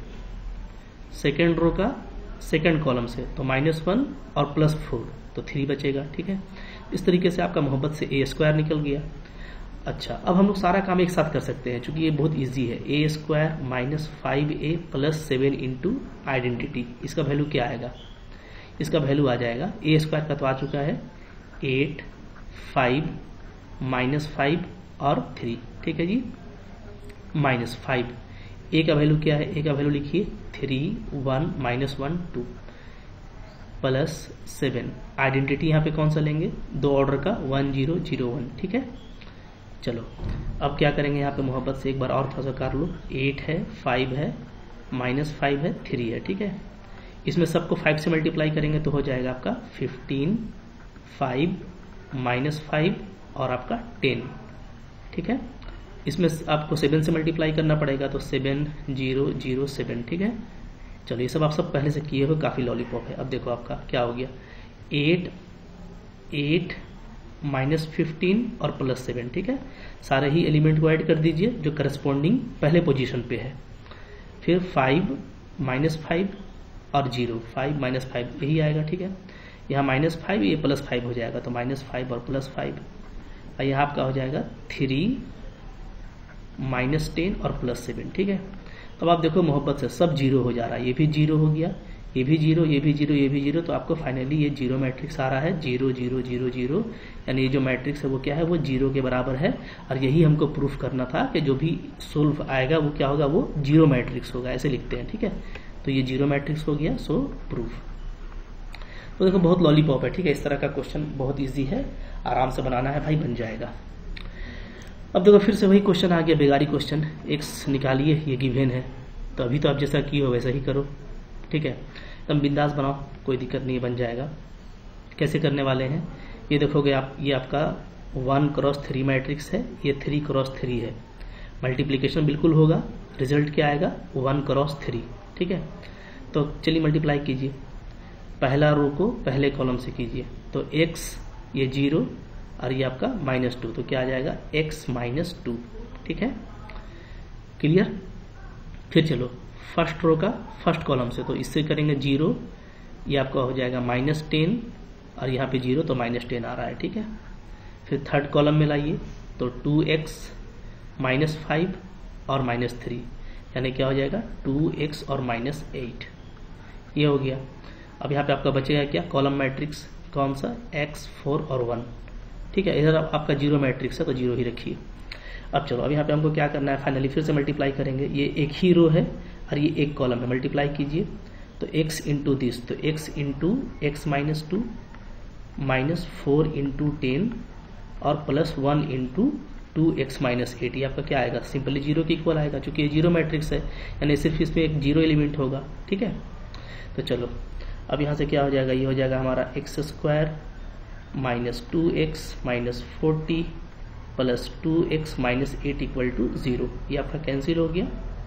Second row का सेकेंड कॉलम से, तो माइनस वन और प्लस फोर, तो थ्री बचेगा। ठीक है, इस तरीके से आपका मोहब्बत से ए स्क्वायर निकल गया। अच्छा, अब हम लोग सारा काम एक साथ कर सकते हैं क्योंकि ये बहुत इजी है। A square minus five A plus seven into identity, इसका वैल्यू क्या आएगा, इसका वैल्यू आ जाएगा, ए स्क्वायर का तो आ चुका है एट, फाइव माइनस फाइव और थ्री। ठीक है जी, माइनस फाइव, ए का वैल्यू क्या है, ए का वैल्यू लिखिए three one minus one two plus seven, identity यहाँ पे कौन सा लेंगे, दो ऑर्डर का, वन जीरो जीरो वन। ठीक है, चलो अब क्या करेंगे, यहाँ पे मोहब्बत से एक बार और थोड़ा सा कर लो, एट है, फाइव है, माइनस फाइव है, थ्री है। ठीक है, इसमें सबको फाइव से मल्टीप्लाई करेंगे तो हो जाएगा आपका फिफ्टीन, फाइव माइनस फाइव और आपका टेन। ठीक है, इसमें आपको सेवन से मल्टीप्लाई करना पड़ेगा, तो सेवन जीरो जीरो सेवन। ठीक है, चलो ये सब आप सब पहले से किए हुए, काफ़ी लॉलीपॉप है। अब देखो आपका क्या हो गया, एट एट माइनस फिफ्टीन और प्लस सेवन। ठीक है, सारे ही एलिमेंट को ऐड कर दीजिए जो करस्पॉन्डिंग पहले पोजीशन पे है। फिर फाइव माइनस फाइव और जीरो, फाइव माइनस फाइव यही आएगा, ठीक है। यहाँ माइनस फाइव, ये प्लस फाइव हो जाएगा, तो माइनस फाइव और प्लस फाइव, और यहाँ आपका हो जाएगा थ्री माइनस टेन और प्लस सेवन, ठीक है। अब आप देखो मोहब्बत से सब जीरो हो जा रहा है, ये भी जीरो हो गया, ये भी जीरो, ये भी जीरो, ये भी जीरो, तो आपको फाइनली ये जीरो मैट्रिक्स आ रहा है, जीरो जीरो जीरो जीरो, यानी ये जो मैट्रिक्स है वो क्या है, वो जीरो के बराबर है। और यही हमको प्रूफ करना था कि जो भी सोल्व आएगा वो क्या होगा, वो जीरो मैट्रिक्स होगा, ऐसे लिखते हैं, ठीक है। तो ये जीरो मैट्रिक्स हो गया, सो प्रूफ। तो देखो बहुत लॉलीपॉप है, ठीक है। इस तरह का क्वेश्चन बहुत ईजी है, आराम से बनाना है भाई, बन जाएगा। अब देखो फिर से वही क्वेश्चन आ गया, बेगारी क्वेश्चन, एक्स निकालिए, ये गिवन है, तो अभी तो आप जैसा किए हो वैसा ही करो, ठीक है। एकदम बिंदास बनाओ, कोई दिक्कत नहीं, बन जाएगा। कैसे करने वाले हैं ये देखोगे आप, ये आपका वन क्रॉस थ्री मैट्रिक्स है, ये थ्री क्रॉस थ्री है, मल्टीप्लीकेशन बिल्कुल होगा, रिजल्ट क्या आएगा, वन क्रॉस थ्री, ठीक है। तो चलिए मल्टीप्लाई कीजिए, पहला रो को पहले कॉलम से कीजिए, तो एक्स ये जीरो और ये आपका माइनस टू, तो क्या आ जाएगा, एक्स माइनस टू, ठीक है, क्लियर। फिर चलो फर्स्ट रो का फर्स्ट कॉलम से, तो इससे करेंगे जीरो, ये आपका हो जाएगा माइनस टेन, और यहाँ पे जीरो तो माइनस टेन आ रहा है, ठीक है। फिर थर्ड कॉलम में लाइए, तो टू एक्स माइनस फाइव और माइनस थ्री, यानी क्या हो जाएगा, टू एक्स और माइनस एट, ये हो गया। अब यहाँ पे आपका बचेगा क्या, कॉलम मैट्रिक्स कौन सा, एक्स फोर और वन, ठीक है। इधर आपका जीरो मैट्रिक्स है तो जीरो ही रखिए। अब चलो, अब यहाँ पे हमको क्या करना है, फाइनली फिर से मल्टीप्लाई करेंगे, ये एक ही रो है और ये एक कॉलम है, मल्टीप्लाई कीजिए, तो x इंटू दिस, तो x into x minus two minus four into ten और plus one into two x minus eight, ये आपका क्या आएगा, सिंपली जीरो के इक्वल आएगा, क्योंकि ये जीरो मैट्रिक्स है, यानी सिर्फ इसमें एक जीरो एलिमेंट होगा, ठीक है। तो चलो अब यहाँ से क्या हो जाएगा, ये हो जाएगा हमारा x square minus two x minus forty plus two x minus eight equal to zero, ये आपका कैंसिल हो गया।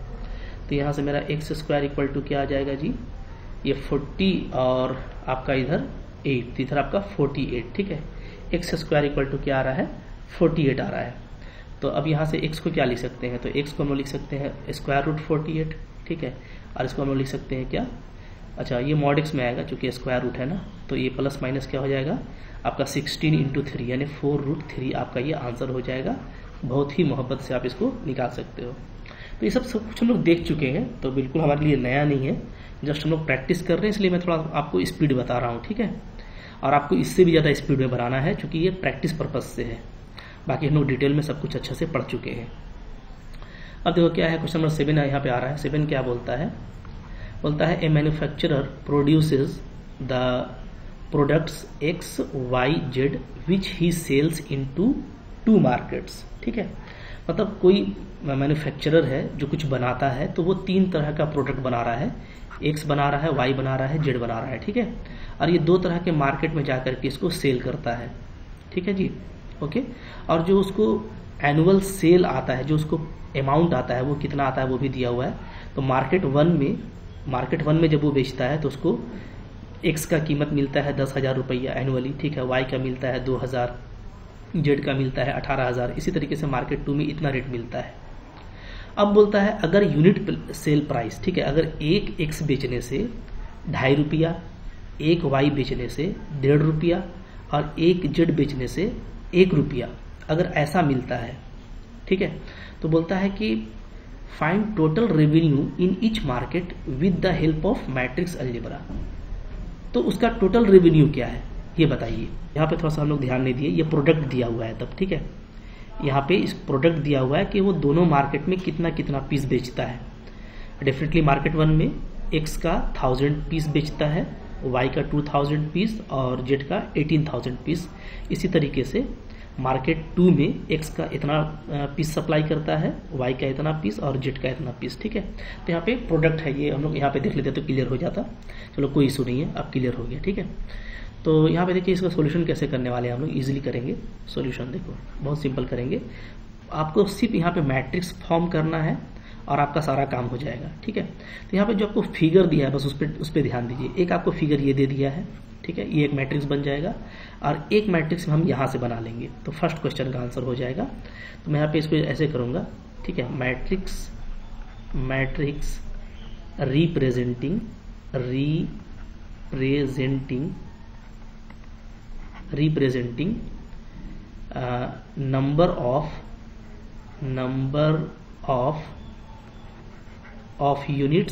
तो यहाँ से मेरा एक्स स्क्वायर इक्वल टू क्या आ जाएगा जी, ये फोर्टी और आपका इधर एट, इधर आपका फोर्टी एट, ठीक है। एक्स स्क्वायर इक्वल टू क्या आ रहा है, फोर्टी एट आ रहा है। तो अब यहाँ से एक्स को क्या लिख सकते हैं, तो एक्स को हम लिख सकते हैं स्क्वायर रूट फोर्टी एट, ठीक है, और इसको हम लिख सकते हैं क्या, अच्छा ये मॉड एक्स में आएगा चूंकि स्क्वायर रूट है ना, तो ये प्लस माइनस क्या हो जाएगा आपका सिक्सटीन इंटू थ्री, यानी फोर रूट थ्री आपका ये आंसर हो जाएगा। बहुत ही मोहब्बत से आप इसको निकाल सकते हो। तो ये सब सब कुछ हम लोग देख चुके हैं, तो बिल्कुल हमारे लिए नया नहीं है, जस्ट हम लोग प्रैक्टिस कर रहे हैं, इसलिए मैं थोड़ा आपको स्पीड बता रहा हूँ, ठीक है। और आपको इससे भी ज़्यादा स्पीड में बनाना है, क्योंकि ये प्रैक्टिस पर्पज से है, बाकी हम लोग डिटेल में सब कुछ अच्छे से पढ़ चुके हैं। अब देखो क्या है, क्वेश्चन नंबर सेवन यहाँ पे आ रहा है। सेवन क्या बोलता है, बोलता है a manufacturer produces the products x Y z which he sells into two markets, ठीक है। मतलब कोई मैन्युफैक्चरर है जो कुछ बनाता है, तो वो तीन तरह का प्रोडक्ट बना रहा है, एक्स बना रहा है, वाई बना रहा है, जेड बना रहा है, ठीक है। और ये दो तरह के मार्केट में जाकर के इसको सेल करता है, ठीक है जी, ओके। और जो उसको एनुअल सेल आता है, जो उसको अमाउंट आता है वो कितना आता है वो भी दिया हुआ है। तो मार्केट वन में मार्केट वन में जब वो बेचता है तो उसको एक्स का कीमत मिलता है दस हज़ार रुपया एनुअली, ठीक है, वाई का मिलता है दो हज़ार, जेड का मिलता है अठारह हज़ार, इसी तरीके से मार्केट टू में इतना रेट मिलता है। अब बोलता है अगर यूनिट सेल प्राइस, ठीक है, अगर एक एक्स बेचने से ढाई रुपया, एक वाई बेचने से डेढ़ रुपया और एक जेड बेचने से एक रुपया अगर ऐसा मिलता है, ठीक है, तो बोलता है कि find total revenue in each market with the help of matrix algebra. तो उसका टोटल रेवेन्यू क्या है ये बताइए। यहाँ पे थोड़ा सा हम लोग ध्यान नहीं दिए, ये प्रोडक्ट दिया हुआ है तब, ठीक है। यहाँ पे इस प्रोडक्ट दिया हुआ है कि वो दोनों मार्केट में कितना कितना पीस बेचता है। डेफिनेटली मार्केट वन में एक्स का थाउजेंड पीस बेचता है, वाई का टू थाउजेंड पीस और जेड का एटीन थाउजेंड पीस। इसी तरीके से मार्केट टू में एक्स का इतना पीस सप्लाई करता है, वाई का इतना पीस और जेड का इतना पीस, ठीक है। तो यहाँ पे प्रोडक्ट है, ये हम लोग यहाँ पे देख लेते तो क्लियर हो जाता। चलो कोई इशू नहीं है, अब क्लियर हो गया, ठीक है। तो यहाँ पे देखिए इसका सॉल्यूशन कैसे करने वाले हैं हम लोग, इजीली करेंगे सॉल्यूशन। देखो बहुत सिंपल करेंगे, आपको सिर्फ यहाँ पे मैट्रिक्स फॉर्म करना है और आपका सारा काम हो जाएगा, ठीक है। तो यहाँ पे जो आपको फिगर दिया है बस उस पर उस पर ध्यान दीजिए। एक आपको फिगर ये दे दिया है, ठीक है, ये एक मैट्रिक्स बन जाएगा और एक मैट्रिक्स हम यहाँ से बना लेंगे, तो फर्स्ट क्वेश्चन का आंसर हो जाएगा। तो मैं यहाँ पे इसको ऐसे करूँगा, ठीक है, matrix matrix representing representing representing uh, number of number of of units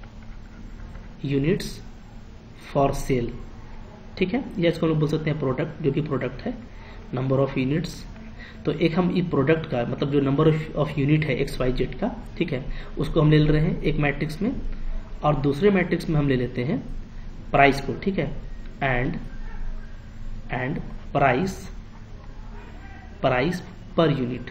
units for sale, ठीक है, या इसको हम लोग बोल सकते हैं प्रोडक्ट, जो भी प्रोडक्ट है, नंबर ऑफ यूनिट्स। तो एक हम इस प्रोडक्ट का मतलब जो नंबर ऑफ यूनिट है एक्स वाई जेड का, ठीक है, उसको हम ले ले रहे हैं एक मैट्रिक्स में, और दूसरे मैट्रिक्स में हम ले लेते हैं प्राइस को, ठीक है, and and price price per unit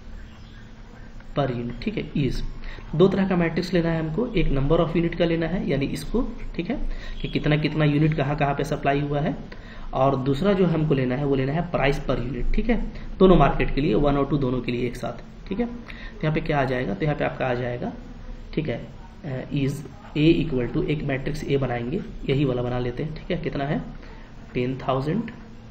per unit, ठीक है, इज। दो तरह का मैट्रिक्स लेना है हमको, एक नंबर ऑफ यूनिट का लेना है यानी इसको, ठीक है, कि कितना कितना यूनिट कहाँ कहाँ पे सप्लाई हुआ है, और दूसरा जो हमको लेना है वो लेना है प्राइस पर यूनिट, ठीक है, दोनों मार्केट के लिए, वन और टू दोनों के लिए एक साथ, ठीक है। तो यहाँ पे क्या आ जाएगा, तो यहाँ पे आपका आ जाएगा, ठीक है, इज ए इक्वल टू, एक मैट्रिक्स ए बनाएंगे, यही वाला बना लेते हैं, ठीक है, कितना है, टेन थाउजेंड,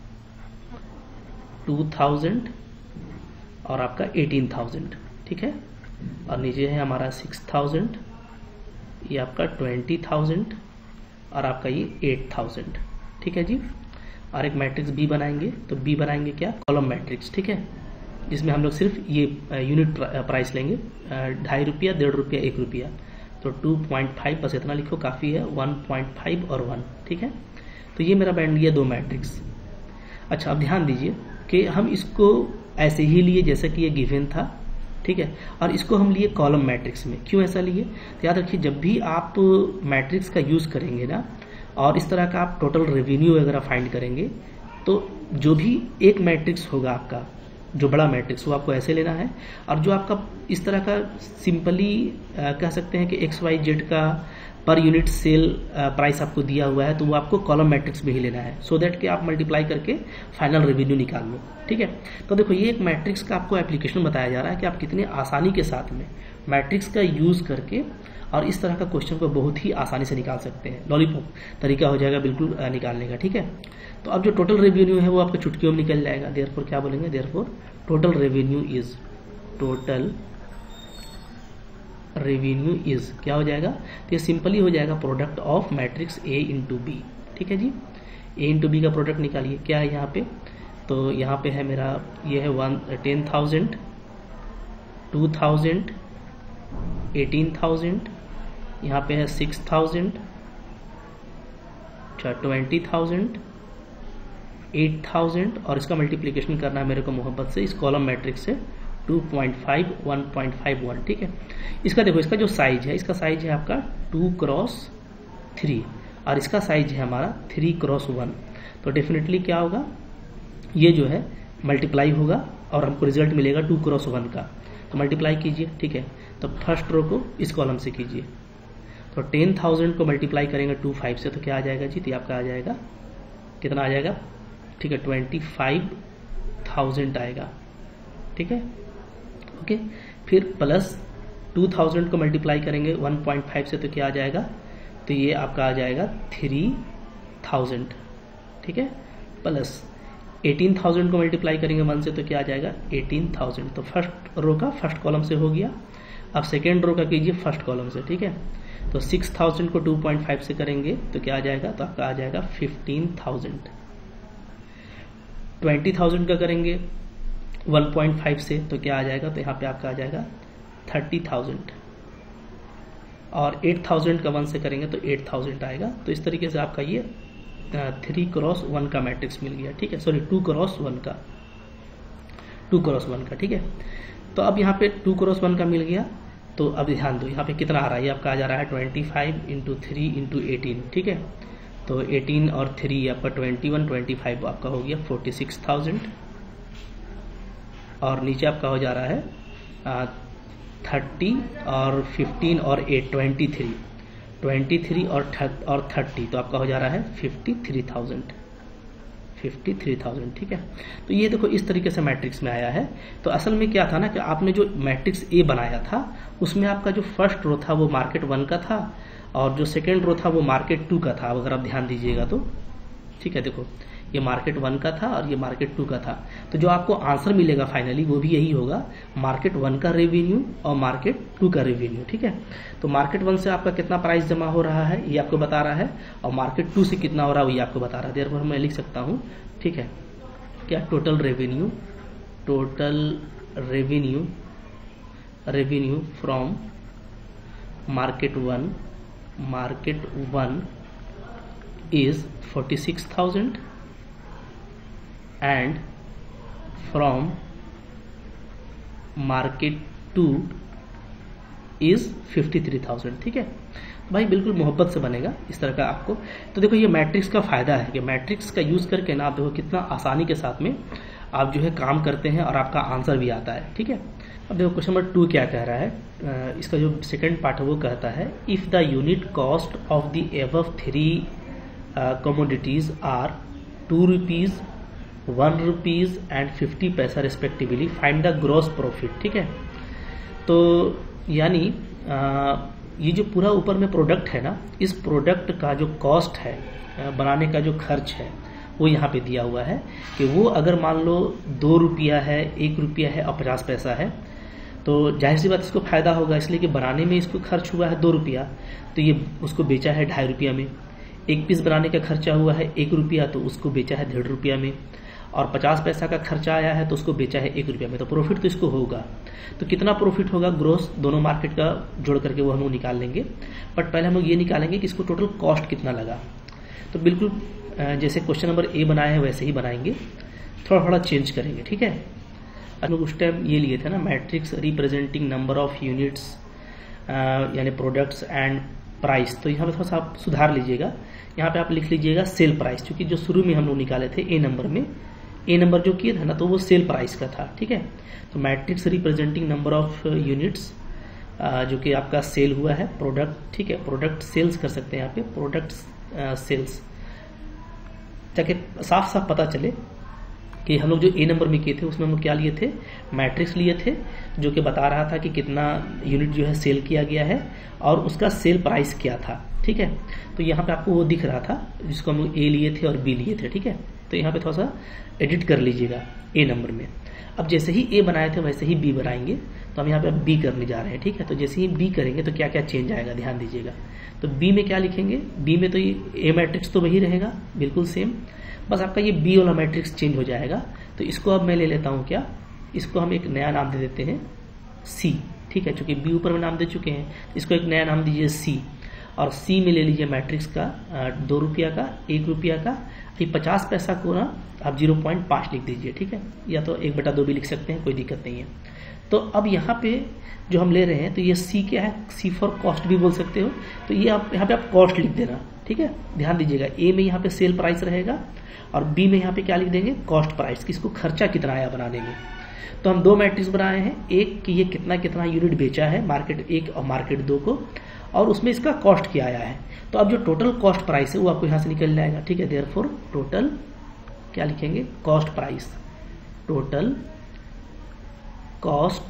टू थाउजेंड और आपका एटीन थाउजेंड, ठीक है, और नीचे है हमारा सिक्स थाउजेंड, ये आपका ट्वेंटी थाउजेंड और आपका ये एट थाउजेंड, ठीक है जी। और एक मैट्रिक्स बी बनाएंगे, तो बी बनाएंगे क्या, कॉलम मैट्रिक्स, ठीक है, जिसमें हम लोग सिर्फ ये यूनिट प्राइस लेंगे, ढाई रुपया, डेढ़ रुपया, एक रुपया, तो टू पॉइंट फाइव, बस इतना लिखो काफ़ी है, वन पॉइंट फाइव और वन, ठीक है। तो ये मेरा बन गया दो मैट्रिक्स। अच्छा, अब ध्यान दीजिए कि हम इसको ऐसे ही लिए जैसे कि ये गिवन था, ठीक है, और इसको हम लिए कॉलम मैट्रिक्स में। क्यों ऐसा लिए, तो याद रखिए जब भी आप मैट्रिक्स का यूज़ करेंगे ना, और इस तरह का आप टोटल रेवेन्यू वगैरह फाइंड करेंगे, तो जो भी एक मैट्रिक्स होगा आपका, जो बड़ा मैट्रिक्स, वो आपको ऐसे लेना है, और जो आपका इस तरह का सिंपली कह सकते हैं कि एक्स वाई जेड का पर यूनिट सेल प्राइस आपको दिया हुआ है, तो वो आपको कॉलम मैट्रिक्स में ही लेना है, सो so दैट कि आप मल्टीप्लाई करके फाइनल रेवेन्यू निकाल लो, ठीक है। तो देखो ये एक मैट्रिक्स का आपको एप्लीकेशन बताया जा रहा है कि आप कितने आसानी के साथ में मैट्रिक्स का यूज करके और इस तरह का क्वेश्चन को बहुत ही आसानी से निकाल सकते हैं। लॉलीपॉप तरीका हो जाएगा बिल्कुल निकालने का, ठीक है। तो अब जो टोटल रेवेन्यू है वो आपका चुटकियों में निकल जाएगा। देयरफॉर क्या बोलेंगे, therefore total revenue is, total revenue is क्या हो जाएगा, तो ये सिंपली हो जाएगा product of matrix A into B, ठीक है जी। ए इंटू बी का प्रोडक्ट निकालिए, क्या है यहाँ पे, तो यहाँ पे है मेरा, ये है one ten thousand, two thousand, eighteen thousand, यहाँ पे है सिक्स थाउजेंड, अच्छा ट्वेंटी थाउजेंड, एट थाउजेंड, और इसका मल्टीप्लिकेशन करना है मेरे को मोहब्बत से इस कॉलम मैट्रिक्स से, two point five, one point five one, ठीक है। इसका देखो, इसका जो साइज है, इसका साइज है आपका टू क्रॉस थ्री, और इसका साइज है हमारा थ्री क्रॉस वन, तो डेफिनेटली क्या होगा, ये जो है मल्टीप्लाई होगा और हमको रिजल्ट मिलेगा टू क्रॉस वन का, तो मल्टीप्लाई कीजिए, ठीक है। तो फर्स्ट रो को इस कॉलम से कीजिए, तो टेन थाउजेंड को मल्टीप्लाई करेंगे टू फाइव से, तो क्या आ जाएगा जी, तो आपका आ जाएगा, कितना आ जाएगा, ठीक है, ट्वेंटी फाइव थाउजेंड आएगा, ठीक है, ओके। फिर प्लस टू थाउजेंड को मल्टीप्लाई करेंगे वन पॉइंट फाइव से, तो क्या आ जाएगा, तो ये आपका आ जाएगा थ्री थाउजेंड, ठीक है, प्लस एटीन थाउजेंड को मल्टीप्लाई करेंगे वन से, तो क्या आ जाएगा एटीन थाउजेंड। तो फर्स्ट रो का फर्स्ट कॉलम से हो गया। अब सेकेंड रो का कीजिए फर्स्ट कॉलम से, ठीक है। तो सिक्स थाउजेंड को टू पॉइंट फाइव से करेंगे तो क्या आ जाएगा, तो आपका आ जाएगा फिफ्टीन थाउजेंड। ट्वेंटी थाउजेंड का करेंगे वन पॉइंट फाइव से, तो क्या आ जाएगा, तो यहाँ पे आपका आ जाएगा थर्टी थाउजेंड, और एट थाउजेंड का वन से करेंगे तो एट थाउजेंड आएगा। तो इस तरीके से आपका ये थ्री क्रॉस वन का मैट्रिक्स मिल गया, ठीक है, सॉरी टू क्रॉस वन का, टू क्रॉस वन का, ठीक है। तो अब यहाँ पे टू क्रॉस वन का मिल गया, तो अब ध्यान दो यहाँ पे कितना आ रहा है, ये आपका आ जा रहा है twenty five into three into eighteen, ठीक है। तो एटीन और थ्री आपका ट्वेंटी वन, ट्वेंटी फाइव आपका हो गया फोर्टी सिक्स थाउजेंड, और नीचे आपका हो जा रहा है थर्टी और फिफ्टीन और eight twenty three, twenty three और और थर्टी, तो आपका हो जा रहा है fifty three thousand, fifty three thousand, ठीक है। तो ये देखो इस तरीके से मैट्रिक्स में आया है। तो असल में क्या था ना कि आपने जो मैट्रिक्स ए बनाया था उसमें आपका जो फर्स्ट रो था वो मार्केट वन का था, और जो सेकेंड रो था वो मार्केट टू का था, अगर आप ध्यान दीजिएगा तो, ठीक है। देखो ये मार्केट वन का था और ये मार्केट टू का था। तो जो आपको आंसर मिलेगा फाइनली वो भी यही होगा, मार्केट वन का रेवेन्यू और मार्केट टू का रेवेन्यू। ठीक है, तो मार्केट वन से आपका कितना प्राइस जमा हो रहा है ये आपको बता रहा है, और मार्केट टू से कितना हो रहा है ये आपको बता रहा है। देयरफॉर मैं लिख सकता हूँ, ठीक है, क्या total revenue, total revenue revenue from market one, market one is forty-six thousand and from market two is fifty-three thousand। ठीक है, तो भाई बिल्कुल मोहब्बत से बनेगा इस तरह का आपको। तो देखो ये मैट्रिक्स का फायदा है कि मैट्रिक्स का यूज करके ना आप देखो कितना आसानी के साथ में आप जो है काम करते हैं और आपका आंसर भी आता है। ठीक है, अब देखो क्वेश्चन नंबर टू क्या कह रहा है, इसका जो सेकंड पार्ट है वो कहता है if the unit cost of the above three commodities are two rupees, one rupees and fifty paisa respectively, find the gross profit. ठीक है, तो यानी ये जो पूरा ऊपर में प्रोडक्ट है ना, इस प्रोडक्ट का जो कॉस्ट है, बनाने का जो खर्च है वो यहाँ पे दिया हुआ है कि वो अगर मान लो दो रुपया है, एक रुपया है और पचास पैसा है, तो जाहिर सी बात इसको फायदा होगा, इसलिए कि बनाने में इसको खर्च हुआ है दो रुपया, तो ये उसको बेचा है ढाई रुपया में। एक पीस बनाने का खर्चा हुआ है एक रुपया, तो उसको बेचा है डेढ़ रुपया में। और पचास पैसा का खर्चा आया है तो उसको बेचा है एक रुपया में, तो प्रॉफिट तो इसको होगा। तो कितना प्रॉफिट होगा ग्रोस, दोनों मार्केट का जोड़ करके वो हम लोग निकाल लेंगे। बट पहले हम लोग ये निकालेंगे कि इसको टोटल कॉस्ट कितना लगा। तो बिल्कुल जैसे क्वेश्चन नंबर ए बनाया है वैसे ही बनाएंगे, थोड़ा थोड़ा चेंज करेंगे। ठीक है, हम लोग उस टाइम ये लिए थे ना, matrix representing number of units यानी प्रोडक्ट्स एंड प्राइस। तो यहाँ पे थोड़ा सा आप सुधार लीजिएगा, यहाँ पे आप लिख लीजिएगा सेल प्राइस, क्योंकि जो शुरू में हम लोग निकाले थे ए नंबर में, ए नंबर जो किए थे ना, तो वो सेल प्राइस का था। ठीक है, तो matrix representing number of units जो कि आपका सेल हुआ है प्रोडक्ट। ठीक है, प्रोडक्ट सेल्स कर सकते हैं यहाँ पे, प्रोडक्ट सेल्स, ताकि साफ साफ पता चले कि हम लोग जो ए नंबर में किए थे उसमें हम लोग क्या लिए थे, मैट्रिक्स लिए थे जो कि बता रहा था कि कितना यूनिट जो है सेल किया गया है और उसका सेल प्राइस क्या था। ठीक है, तो यहाँ पे आपको वो दिख रहा था जिसको हम लोग ए लिए थे और बी लिए थे। ठीक है, तो यहाँ पे थोड़ा सा एडिट कर लीजिएगा ए नंबर में। अब जैसे ही ए बनाए थे वैसे ही बी बनाएंगे, तो हम यहाँ पे बी करने जा रहे हैं। ठीक है, तो जैसे ही बी करेंगे तो क्या क्या चेंज आएगा ध्यान दीजिएगा। तो बी में क्या लिखेंगे, बी में तो ये ए मैट्रिक्स तो वही रहेगा बिल्कुल सेम, बस आपका ये बी वाला मैट्रिक्स चेंज हो जाएगा। तो इसको अब मैं ले लेता हूँ क्या, इसको हम एक नया नाम दे देते हैं सी। ठीक है, चूंकि बी ऊपर में नाम दे चुके हैं, इसको एक नया नाम दीजिए सी। और सी में ले लीजिए मैट्रिक्स का दो रुपया का, एक रुपया का, ये पचास पैसा को ना आप जीरो पॉइंट पाँच लिख दीजिए। ठीक है, या तो एक बटा दो भी लिख सकते हैं, कोई दिक्कत नहीं है। तो अब यहाँ पे जो हम ले रहे हैं, तो ये सी क्या है, सी फॉर कॉस्ट भी बोल सकते हो। तो ये आप यहाँ पे आप कॉस्ट लिख देना। ठीक है, ध्यान दीजिएगा, ए में यहाँ पे सेल प्राइस रहेगा और बी में यहाँ पे क्या लिख देंगे, कॉस्ट प्राइस, किसको खर्चा कितना आया बनाने में। तो हम दो मैट्रिक्स बनाए हैं, एक कि ये कितना कितना यूनिट बेचा है मार्केट एक और मार्केट दो को, और उसमें इसका कॉस्ट क्या आया है। तो अब जो टोटल कॉस्ट प्राइस है वो आपको यहाँ से निकल जाएगा। ठीक है, देयरफॉर टोटल क्या लिखेंगे, cost price, total cost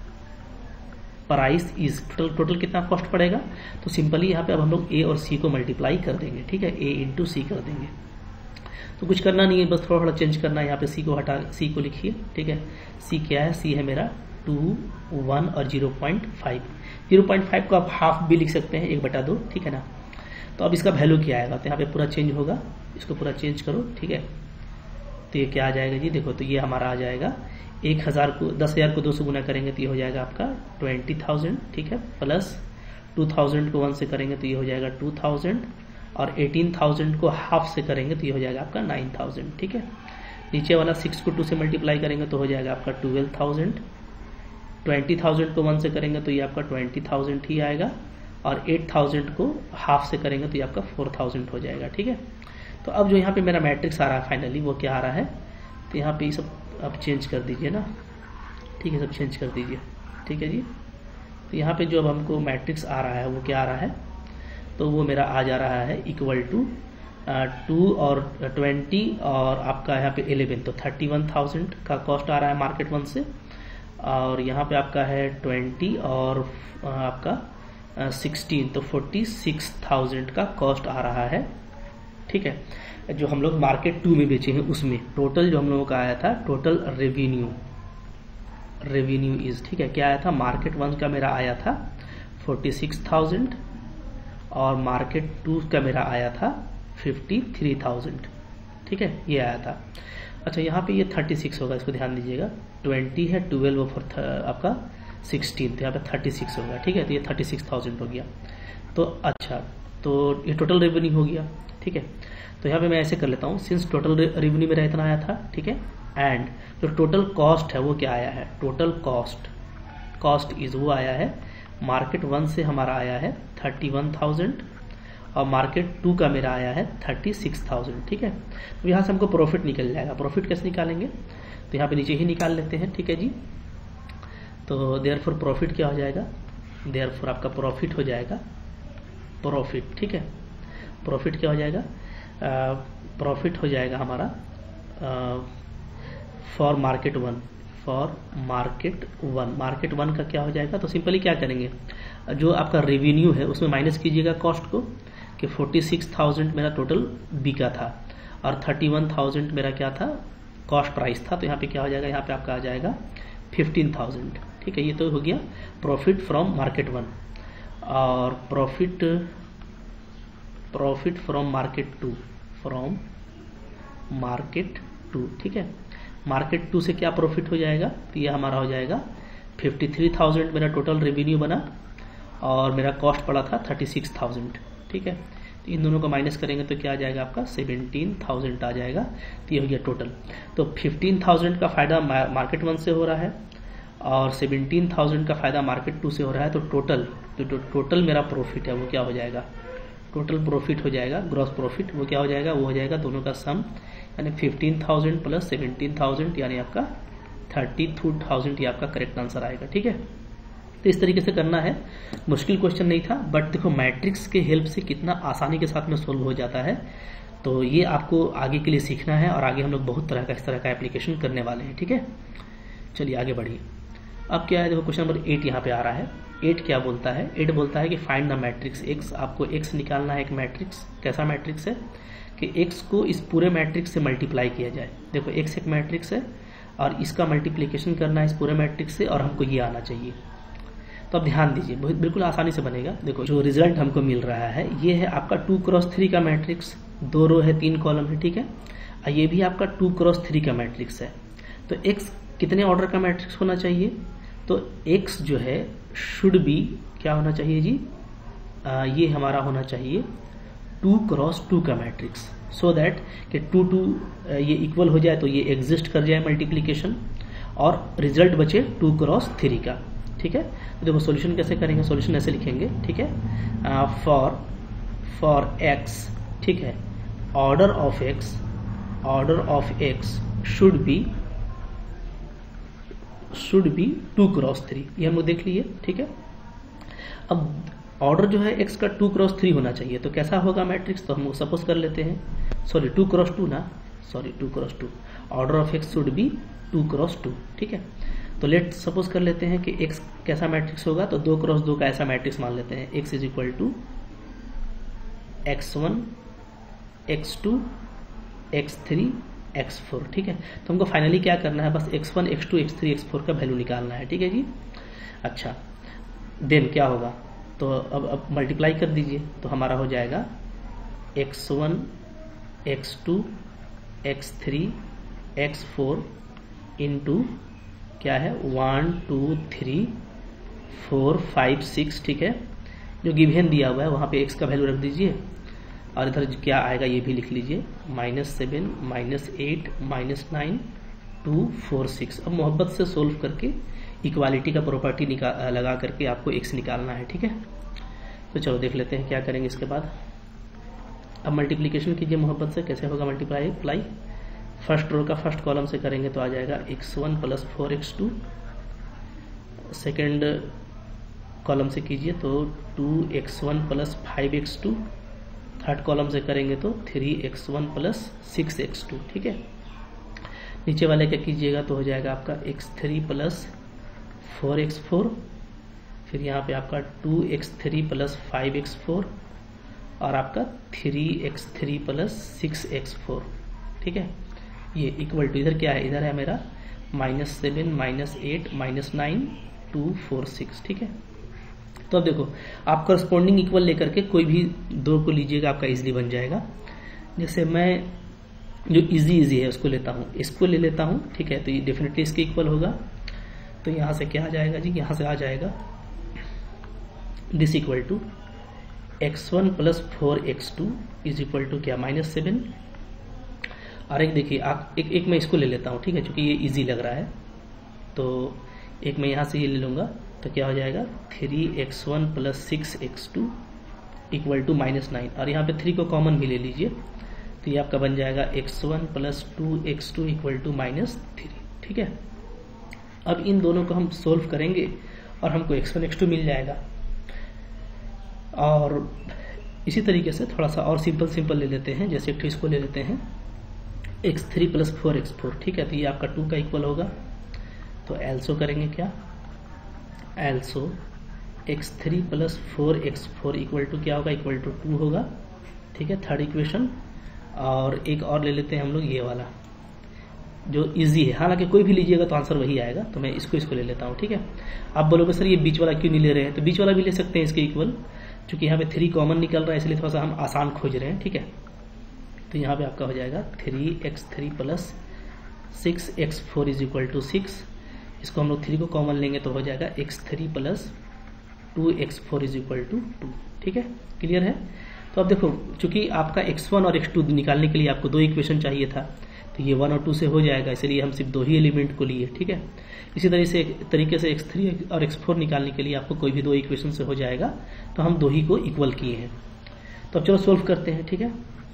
price is, total total कितना कॉस्ट पड़ेगा। तो सिंपली यहाँ पे अब हम लोग ए और सी को मल्टीप्लाई कर देंगे। ठीक है, ए इंटू सी कर देंगे। तो कुछ करना नहीं है, बस थोड़ा थोड़ा चेंज करना है। यहाँ पे सी को हटा, सी को लिखिए। ठीक है, सी क्या है, सी है मेरा टू, वन और zero point five. Zero point five को आप हाफ भी लिख सकते हैं, एक बटा दो। ठीक है ना, तो अब इसका वैल्यू क्या आएगा, तो यहाँ पे पूरा चेंज होगा, इसको पूरा चेंज करो। ठीक है, तो ये क्या आ जाएगा जी, देखो तो ये हमारा आ जाएगा एक हज़ार को, दस हज़ार को दो से गुना करेंगे तो ये हो जाएगा आपका ट्वेंटी थाउजेंड। ठीक है, प्लस टू थाउजेंड को वन से करेंगे तो ये हो जाएगा टू थाउजेंड, और एटीन थाउजेंड को हाफ से करेंगे तो ये हो जाएगा आपका नाइन थाउजेंड। ठीक है, नीचे वाला सिक्स को टू से मल्टीप्लाई करेंगे तो हो जाएगा आपका ट्वेल्व थाउजेंड। ट्वेंटी थाउजेंड को वन से करेंगे तो ये आपका ट्वेंटी थाउजेंड ही आएगा, और एट थाउजेंड को हाफ से करेंगे तो ये आपका फोर थाउजेंड हो जाएगा। ठीक है, तो अब जो यहाँ पे मेरा मैट्रिक्स आ रहा है फाइनली वो क्या आ रहा है, तो यहाँ पे ये सब आप चेंज कर दीजिए ना। ठीक है, सब चेंज कर दीजिए। ठीक है जी, तो यहाँ पे जो अब हमको मैट्रिक्स आ रहा है वो क्या आ रहा है, तो वो मेरा आ जा रहा है इक्वल टू टू और ट्वेंटी और आपका यहाँ पे इलेवन, तो थर्टी वन थाउजेंड का कॉस्ट आ रहा है मार्केट वन से, और यहाँ पे आपका है ट्वेंटी और आपका सिक्सटीन, तो फोर्टी सिक्स थाउजेंड का कॉस्ट आ रहा है ठीक है, जो हम लोग मार्केट टू में बेचे हैं उसमें टोटल जो हम लोगों का आया था टोटल रेवेन्यू रेवेन्यू इज, ठीक है, क्या आया था, मार्केट वन का मेरा आया था फोर्टी सिक्स थाउजेंड और मार्केट टू का मेरा आया था फिफ्टी थ्री थाउजेंड, ठीक है, ये आया था। अच्छा यहाँ पे ये थर्टी सिक्स होगा, इसको ध्यान दीजिएगा, ट्वेंटी है, ट्वेल्व और आपका सिक्सटीन, तो यहाँ पे थर्टी सिक्स होगा, ठीक है, तो ये थर्टी सिक्स थाउजेंड हो गया। तो अच्छा, तो ये टोटल रेवेन्यू हो गया, ठीक है। तो यहाँ पे मैं ऐसे कर लेता हूँ, सिंस टोटल रेवेन्यू मेरा इतना आया था, ठीक है, एंड जो टोटल कॉस्ट है वो क्या आया है, टोटल कॉस्ट कॉस्ट इज वो आया है मार्केट वन से हमारा आया है थर्टी वन थाउजेंड और मार्केट टू का मेरा आया है थर्टी सिक्स थाउजेंड, ठीक है। तो यहाँ से हमको प्रॉफिट निकल जाएगा। प्रॉफिट कैसे निकालेंगे, तो यहाँ पे नीचे ही निकाल लेते हैं, ठीक है जी। तो देयरफॉर प्रॉफिट क्या हो जाएगा, देयरफॉर आपका प्रॉफिट हो जाएगा प्रॉफिट, ठीक है, प्रॉफिट क्या हो जाएगा, प्रॉफिट हो जाएगा हमारा for market one, for market one, market one का क्या हो जाएगा, तो सिंपली क्या करेंगे, जो आपका रेवेन्यू है उसमें माइनस कीजिएगा कॉस्ट को, कि फोर्टी सिक्स थाउजेंड मेरा टोटल बिका था और थर्टी वन थाउजेंड मेरा क्या था, कॉस्ट प्राइस था। तो यहाँ पे क्या हो जाएगा, यहाँ पे आपका आ जाएगा फिफ्टीन थाउजेंड, ठीक है, ये तो हो गया प्रॉफिट फ्रॉम मार्केट वन। और profit profit from market two, from market two, ठीक है, मार्केट टू से क्या प्रॉफिट हो जाएगा, तो ये हमारा हो जाएगा फिफ्टी थ्री थाउजेंड मेरा टोटल रेवेन्यू बना और मेरा कॉस्ट पड़ा था थर्टी सिक्स थाउजेंड, ठीक है। तो इन दोनों को माइनस करेंगे तो क्या आ जाएगा आपका सेवेंटीन थाउजेंड आ जाएगा। तो ये हो गया टोटल। तो फिफ्टीन थाउजेंड का फायदा मार्केट वन से हो रहा है और सेवेंटीन थाउजेंड का फायदा मार्केट टू से हो रहा है। तो टोटल तो टो, टोटल मेरा प्रॉफिट है वो क्या हो जाएगा, टोटल प्रॉफिट हो जाएगा, ग्रॉस प्रॉफिट वो क्या हो जाएगा, वो हो जाएगा दोनों का सम, यानी fifteen thousand plus seventeen thousand यानी आपका थर्टी टू थाउजेंड, ये आपका करेक्ट आंसर आएगा, ठीक है। तो इस तरीके से करना है, मुश्किल क्वेश्चन नहीं था, बट देखो मैट्रिक्स के हेल्प से कितना आसानी के साथ में सोल्व हो जाता है। तो ये आपको आगे के लिए सीखना है और आगे हम लोग बहुत तरह का इस तरह का एप्लीकेशन करने वाले हैं, ठीक है। चलिए आगे बढ़िए। अब क्या है, देखो क्वेश्चन नंबर एट यहाँ पे आ रहा है। एट क्या बोलता है, एट बोलता है कि फाइंड द मैट्रिक्स एक्स। आपको एक्स निकालना है, एक मैट्रिक्स, कैसा मैट्रिक्स है कि एक्स को इस पूरे मैट्रिक्स से मल्टीप्लाई किया जाए। देखो एक्स एक मैट्रिक्स है और इसका मल्टीप्लीकेशन करना है इस पूरे मैट्रिक्स से और हमको ये आना चाहिए। तो अब ध्यान दीजिए, बिल्कुल आसानी से बनेगा। देखो जो रिजल्ट हमको मिल रहा है ये है आपका टू क्रॉस थ्री का मैट्रिक्स, दो रो है तीन कॉलम है, ठीक है। और ये भी आपका टू क्रॉस थ्री का मैट्रिक्स है। तो एक्स कितने ऑर्डर का मैट्रिक्स होना चाहिए, तो एक्स जो है शुड बी क्या होना चाहिए जी, आ, ये हमारा होना चाहिए टू क्रॉस टू का मैट्रिक्स, सो दैट कि टू टू ये इक्वल हो जाए तो ये एग्जिस्ट कर जाए मल्टीप्लीकेशन और रिजल्ट बचे टू क्रॉस थ्री का, ठीक है। तो देखो सॉल्यूशन कैसे करेंगे, सॉल्यूशन ऐसे लिखेंगे, ठीक है, फॉर फॉर एक्स, ठीक है, order of x order of x should be should be two cross three, ये हम लोग देख लिए, ठीक है। अब ऑर्डर जो है एक्स का टू क्रॉस थ्री होना चाहिए, तो कैसा होगा मैट्रिक्स, तो हम सपोज कर लेते हैं, सॉरी टू क्रॉस टू ना, sorry two cross two, order of x should be two cross two, ठीक है। तो लेट सपोज कर लेते हैं कि एक्स कैसा मैट्रिक्स होगा, तो दो क्रॉस दो का ऐसा मैट्रिक्स मान लेते हैं, x is equal to x one x two x three x four, ठीक है। तो हमको फाइनली क्या करना है, बस x one x two x three x four का वैल्यू निकालना है, ठीक है जी। अच्छा देन क्या होगा, तो अब अब मल्टीप्लाई कर दीजिए, तो हमारा हो जाएगा x one x two x three x four into क्या है one two three four five six, ठीक है। जो गिवन दिया हुआ है वहाँ पे एक्स का वैल्यू रख दीजिए और इधर क्या आएगा ये भी लिख लीजिए, minus seven minus eight minus nine two four six. अब मोहब्बत से सोल्व करके इक्वालिटी का प्रॉपर्टी निकाल लगा करके आपको एक्स निकालना है, ठीक है। तो चलो देख लेते हैं क्या करेंगे इसके बाद। अब मल्टीप्लीकेशन कीजिए मोहब्बत से, कैसे होगा मल्टीप्लाई प्लाई, फर्स्ट रो का फर्स्ट कॉलम से करेंगे तो आ जाएगा x one plus four x two, second column से कीजिए तो two x one plus five x two, third column से करेंगे तो three x one plus six x two, ठीक है। नीचे वाले क्या कीजिएगा तो हो जाएगा आपका x three plus four x four, फिर यहाँ पे आपका two x three plus five x four और आपका three x three plus six x four, ठीक है। ये इक्वल टू इधर क्या है, इधर है मेरा minus seven minus eight minus nine two four six, ठीक है। तो अब देखो आप करस्पॉन्डिंग इक्वल लेकर के कोई भी दो को लीजिएगा, आपका इजीली बन जाएगा। जैसे मैं जो इजी इजी है उसको लेता हूँ, इसको ले लेता हूँ, ठीक है। तो ये डेफिनेटली इसके इक्वल होगा। तो यहाँ से क्या आ जाएगा जी, यहाँ से आ जाएगा this equal to x one plus four x two is equal to क्या, माइनस सेवन। और एक देखिए आप एक एक मैं इसको ले लेता हूँ, ठीक है, क्योंकि ये इजी लग रहा है। तो एक मैं यहाँ से ये ले लूँगा, तो क्या हो जाएगा three x one plus six x two equal to minus nine. और यहाँ पे थ्री को कॉमन भी ले लीजिए, तो ये आपका बन जाएगा x one plus two x two equal to minus three, ठीक है। अब इन दोनों को हम सोल्व करेंगे और हमको एक्स वन एक्स टू मिल जाएगा। और इसी तरीके से थोड़ा सा और सिंपल सिंपल ले लेते हैं, जैसे एक इसको ले लेते हैं x three plus four x four, ठीक है। तो ये आपका टू का इक्वल होगा। तो एल्सो करेंगे क्या, also x three plus four x four equal to क्या होगा, इक्वल टू टू होगा, ठीक है, थर्ड इक्वेशन। और एक और ले लेते हैं हम लोग ये वाला जो इजी है, हालांकि कोई भी लीजिएगा तो आंसर वही आएगा। तो मैं इसको इसको ले लेता हूँ, ठीक है। आप बोलोगे सर ये बीच वाला क्यों नहीं ले रहे हैं, तो बीच वाला भी ले सकते हैं इसके इक्वल, क्योंकि यहाँ पे थ्री कॉमन निकल रहा है, इसलिए थोड़ा सा हम आसान खोज रहे हैं, ठीक है। तो यहाँ पे आपका हो जाएगा three x three plus six x four is equal to six. इसको हम लोग थ्री को कॉमन लेंगे तो हो जाएगा x three plus two x four is equal to two, ठीक है, क्लियर है। तो अब देखो चूंकि आपका एक्स वन और एक्स टू निकालने के लिए आपको दो इक्वेशन चाहिए था, तो ये वन और टू से हो जाएगा, इसलिए हम सिर्फ दो ही एलिमेंट को लिए, ठीक है। इसी तरह से तरीके से एक्स थ्री और एक्स फोर निकालने के लिए आपको कोई भी दो इक्वेशन से हो जाएगा, तो हम दो ही को इक्वल किए हैं। तो अब चलो सोल्व करते हैं, ठीक है।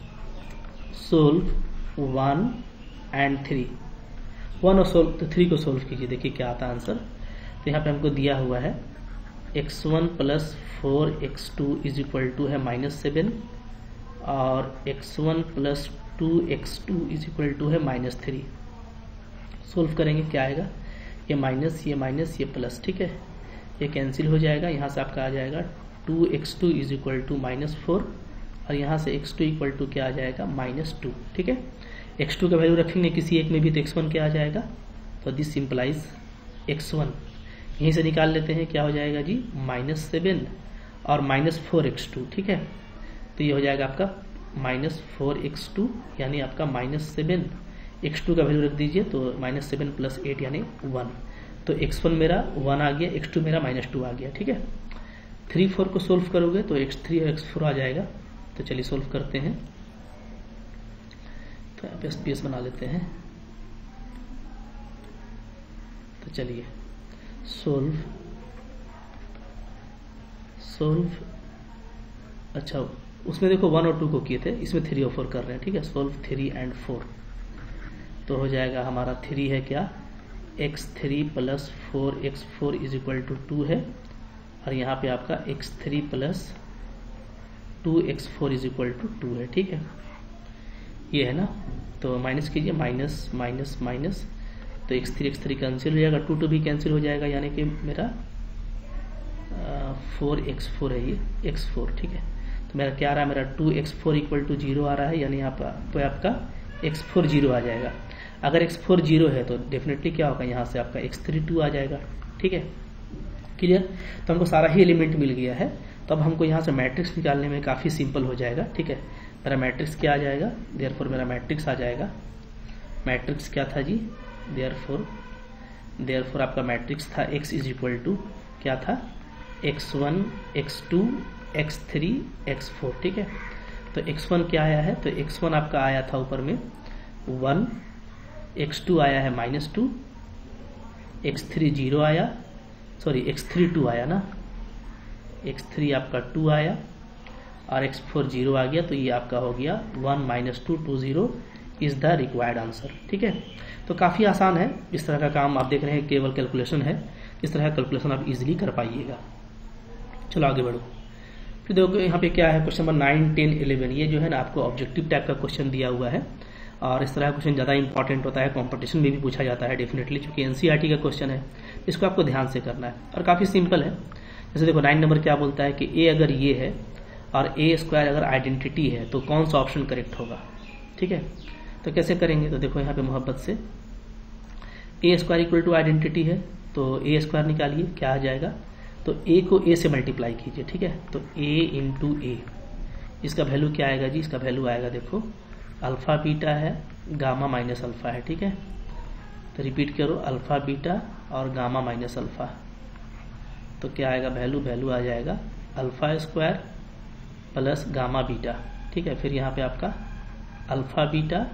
Solve one and three, one और सोल्व तो थ्री को सोल्व कीजिए, देखिए क्या आता है आंसर। तो यहाँ पे हमको दिया हुआ है x one plus four x two is equal to है माइनस सेवन, और x one plus two x two is equal to है माइनस थ्री। सोल्व करेंगे क्या आएगा, ये माइनस ये माइनस ये प्लस, ठीक है, ये कैंसिल हो जाएगा। यहाँ से आपका आ जाएगा two x two is equal to minus four, और यहाँ से एक्स टू इक्वल टू क्या आ जाएगा, माइनस टू, ठीक है। एक्स टू का वैल्यू रखेंगे किसी एक में भी तो एक्स वन क्या आ जाएगा, तो दिस सिंपलाइज एक्स वन। यहीं से निकाल लेते हैं, क्या हो जाएगा जी, माइनस सेवन और माइनस फोर एक्स टू, ठीक है। तो ये हो जाएगा आपका माइनस फोर एक्स टू, यानी आपका माइनस सेवन। एक्स टू का वैल्यू रख दीजिए, तो माइनस सेवन प्लस एट यानी वन। तो एक्स वन मेरा वन आ गया, एक्स टू मेरा माइनस टू आ गया, ठीक है। थ्री फोर को सोल्व करोगे तो एक्स थ्री और एक्स फोर आ जाएगा। तो चलिए सोल्व करते हैं। तो यहाँ पे स्पेस बना लेते हैं। तो चलिए सोल्व सोल्व अच्छा उसमें देखो वन और टू को किए थे, इसमें थ्री और फोर कर रहे हैं, ठीक है। सोल्व थ्री एंड फोर, तो हो जाएगा हमारा थ्री है क्या, x three plus four x four is equal to two है, और यहाँ पे आपका x three plus two x four is equal to two है, ठीक है, ये है ना। तो माइनस कीजिए, माइनस माइनस माइनस, तो x three x three cancel हो जाएगा, टू टू भी कैंसिल हो जाएगा, यानी कि मेरा फोर एक्स फोर है ये एक्स फोर, ठीक है। तो मेरा क्या आ रहा है, मेरा two x four equal to zero आ रहा है, यानी आप तो आपका एक्स फोर जीरो आ जाएगा। अगर एक्स फोर जीरो है तो डेफिनेटली क्या होगा, यहाँ से आपका एक्स थ्री टू आ जाएगा, ठीक है, क्लियर। तो हमको सारा ही एलिमेंट मिल गया है। तो अब हमको यहाँ से मैट्रिक्स निकालने में काफ़ी सिंपल हो जाएगा, ठीक है। मेरा मैट्रिक्स क्या आ जाएगा, देयरफॉर मेरा मैट्रिक्स आ जाएगा, मैट्रिक्स क्या था जी, देयरफॉर देयरफॉर आपका मैट्रिक्स था एक्स इज इक्वल टू क्या था, x one x two x three x four, ठीक है। तो एक्स वन क्या आया है, तो एक्स वन आपका आया था ऊपर में वन, एक्स टू आया है minus two, x three zero आया, सॉरी एक्स थ्री टू आया ना, एक्स थ्री आपका टू आया, और एक्स फोर जीरो आ गया। तो ये आपका हो गया one minus two two zero is the required answer, ठीक है। तो काफ़ी आसान है, इस तरह का काम आप देख रहे हैं, केवल कैलकुलेशन है, इस तरह का कैलकुलेशन आप इजीली कर पाइएगा। चलो आगे बढ़ो। फिर देखो यहाँ पे क्या है, question number nine ten eleven, ये जो है ना आपको ऑब्जेक्टिव टाइप का क्वेश्चन दिया हुआ है, और इस तरह का क्वेश्चन ज़्यादा इंपॉर्टेंट होता है, कंपटीशन में भी पूछा जाता है डेफिनेटली, क्योंकि एनसीईआरटी का क्वेश्चन है, इसको आपको ध्यान से करना है, और काफ़ी सिंपल है। जैसे देखो नाइन नंबर क्या बोलता है कि ए अगर ये है और ए स्क्वायर अगर आइडेंटिटी है तो कौन सा ऑप्शन करेक्ट होगा, ठीक है। तो कैसे करेंगे, तो देखो यहाँ पे मोहब्बत से A square equal to identity है तो ए स्क्वायर निकालिए, क्या आ जाएगा, तो ए को ए से मल्टीप्लाई कीजिए, ठीक है। तो ए इंटू ए, इसका वैल्यू क्या आएगा जी, इसका वैल्यू आएगा देखो अल्फा बीटा है, गामा माइनस अल्फा है, ठीक है। तो रिपीट करो अल्फा बीटा और गामा माइनस अल्फा, तो क्या आएगा वैल्यू, वैल्यू आ जाएगा alpha square plus gamma beta, ठीक है। फिर यहाँ पे आपका अल्फा बीटा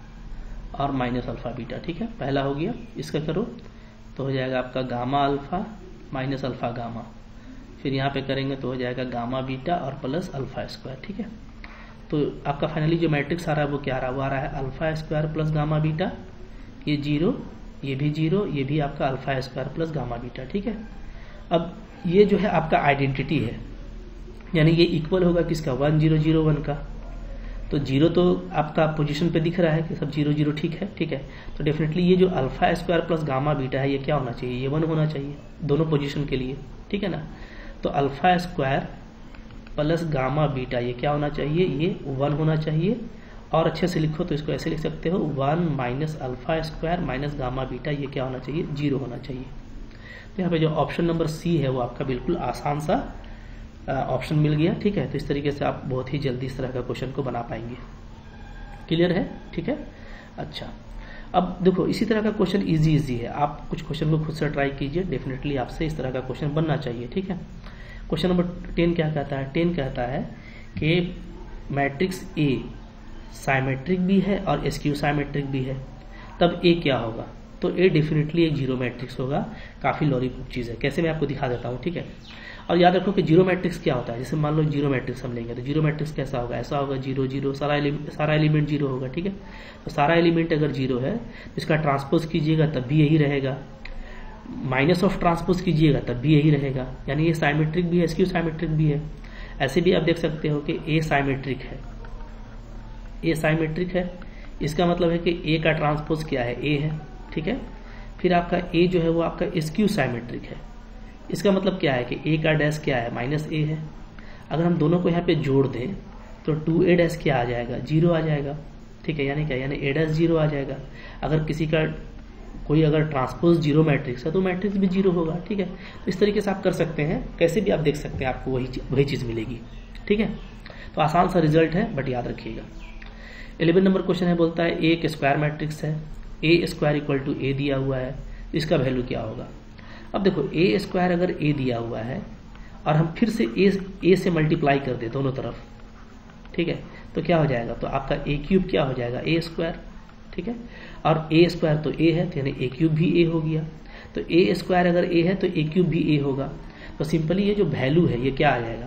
और माइनस अल्फा बीटा, ठीक है, पहला हो गया। इसका करो तो हो जाएगा आपका gamma alpha minus alpha gamma, फिर यहाँ पे करेंगे तो हो जाएगा गामा बीटा और प्लस अल्फा स्क्वायर, ठीक है। तो आपका फाइनली जो मैट्रिक्स आ रहा है वो क्या आ रहा है, वो आ रहा है alpha square plus gamma beta, ये जीरो, ये भी जीरो, ये भी आपका alpha square plus gamma beta, ठीक है। अब ये जो है आपका आइडेंटिटी है, यानी ये इक्वल होगा किसका, वन जीरो जीरो वन का। तो जीरो तो आपका पोजीशन पे दिख रहा है कि सब जीरो जीरो, ठीक है, ठीक है। तो डेफिनेटली ये जो alpha square plus gamma beta है ये क्या होना चाहिए, ये वन होना चाहिए दोनों पोजीशन के लिए, ठीक है ना। तो alpha square plus gamma beta ये क्या होना चाहिए, ये वन होना चाहिए। और अच्छे से लिखो तो इसको ऐसे लिख सकते हो one minus alpha square minus gamma beta ये क्या होना चाहिए, जीरो होना चाहिए। तो यहाँ पे जो ऑप्शन नंबर सी है वो आपका बिल्कुल आसान सा ऑप्शन मिल गया, ठीक है। तो इस तरीके से आप बहुत ही जल्दी इस तरह का क्वेश्चन को बना पाएंगे। क्लियर है, ठीक है। अच्छा, अब देखो इसी तरह का क्वेश्चन इजी इजी है, आप कुछ क्वेश्चन को खुद से ट्राई कीजिए, डेफिनेटली आपसे इस तरह का क्वेश्चन बनना चाहिए, ठीक है। क्वेश्चन नंबर टेन क्या कहता है, टेन कहता है कि मैट्रिक्स ए साइमेट्रिक भी है और स्क्यू साइमेट्रिक भी है, तब ए क्या होगा। तो ए डेफिनेटली एक जीरो मैट्रिक्स होगा, काफी लॉलीपॉप चीज है, कैसे मैं आपको दिखा देता हूँ, ठीक है। और याद रखो कि जीरो मैट्रिक्स क्या होता है, जैसे मान लो जीरो मैट्रिक्स हम लेंगे तो जीरो मैट्रिक्स कैसा होगा, ऐसा होगा जीरो जीरो, सारा एलिमेंट सारा एलिमेंट जीरो होगा, ठीक है। तो सारा एलिमेंट अगर जीरो है तो इसका ट्रांसपोज कीजिएगा तब भी यही रहेगा, माइनस ऑफ ट्रांसपोज कीजिएगा तब भी यही रहेगा, यानी ये साइमेट्रिक भी है, स्क्यू साइमेट्रिक भी है। ऐसे भी आप देख सकते हो कि ए साइमेट्रिक है, ए साइमेट्रिक है, इसका मतलब है कि ए का ट्रांसपोज क्या है, ए है, ठीक है। फिर आपका ए जो है वो आपका स्क्यू साइमेट्रिक है, इसका मतलब क्या है कि ए का डैश क्या है, माइनस ए है। अगर हम दोनों को यहाँ पे जोड़ दें तो टू ए डैश क्या आ जाएगा, जीरो आ जाएगा, ठीक है। यानी क्या, यानी ए डैश जीरो आ जाएगा। अगर किसी का कोई अगर ट्रांसपोज जीरो मैट्रिक्स है तो मैट्रिक्स भी जीरो होगा, ठीक है। तो इस तरीके से आप कर सकते हैं, कैसे भी आप देख सकते हैं, आपको वही वही चीज मिलेगी, ठीक है। तो आसान सा रिजल्ट है, बट याद रखिएगा। इलेवन नंबर क्वेश्चन है, बोलता है ए एक स्क्वायर मैट्रिक्स है, A square equal to A दिया हुआ है, इसका वैल्यू क्या होगा। अब देखो ए स्क्वायर अगर ए दिया हुआ है और हम फिर से ए ए से मल्टीप्लाई कर दे दोनों तरफ, ठीक है, तो क्या हो जाएगा, तो आपका ए क्यूब क्या हो जाएगा, ए स्क्वायर, ठीक है। और ए स्क्वायर तो ए है, तो यानी ए क्यूब भी ए हो गया। तो ए स्क्वायर अगर ए है तो ए क्यूब भी ए होगा। तो सिंपली ये जो वैल्यू है ये क्या आ जाएगा,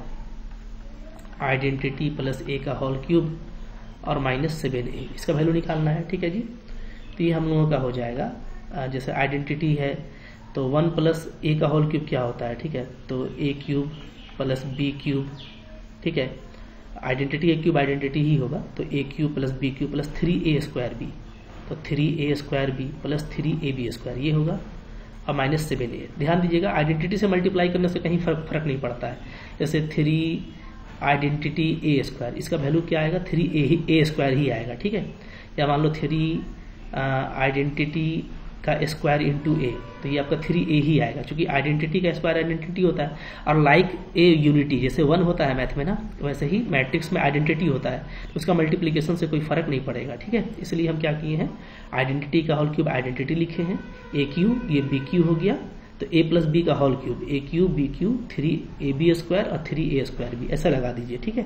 आइडेंटिटी प्लस ए का होल क्यूब और माइनस सेवन ए, इसका वैल्यू निकालना है, ठीक है जी। तो ये हम लोगों का हो जाएगा, जैसे आइडेंटिटी है तो वन प्लस ए का होल क्यूब क्या होता है, ठीक है, तो A cube plus B cube, ठीक है। आइडेंटिटी ए क्यूब आइडेंटिटी ही होगा, तो A cube plus B cube plus three A square B, तो three A square B plus three A B square ये होगा, और माइनस सेवन ए। ध्यान दीजिएगा आइडेंटिटी से मल्टीप्लाई करने से कहीं फर्क फर्क नहीं पड़ता है। जैसे थ्री आइडेंटिटी ए स्क्वायर, इसका वैल्यू क्या आएगा, थ्री ए ही ए स्क्वायर ही आएगा, ठीक है। या मान लो थ्री आइडेंटिटी का स्क्वायर इंटू ए, तो ये आपका थ्री ए ही आएगा, क्योंकि आइडेंटिटी का स्क्वायर आइडेंटिटी होता है। और लाइक ए यूनिटी, जैसे वन होता है मैथ में ना, वैसे ही मैट्रिक्स में आइडेंटिटी होता है, तो उसका मल्टीप्लीकेशन से कोई फर्क नहीं पड़ेगा, ठीक है। इसलिए हम क्या किए हैं, आइडेंटिटी का होल क्यूब आइडेंटिटी लिखे हैं, ए क्यू ये बी क्यू हो गया, तो ए प्लस बी का whole cube A cube B cube three A B square और थ्री ए स्क्वायर बी, ऐसा लगा दीजिए, ठीक है।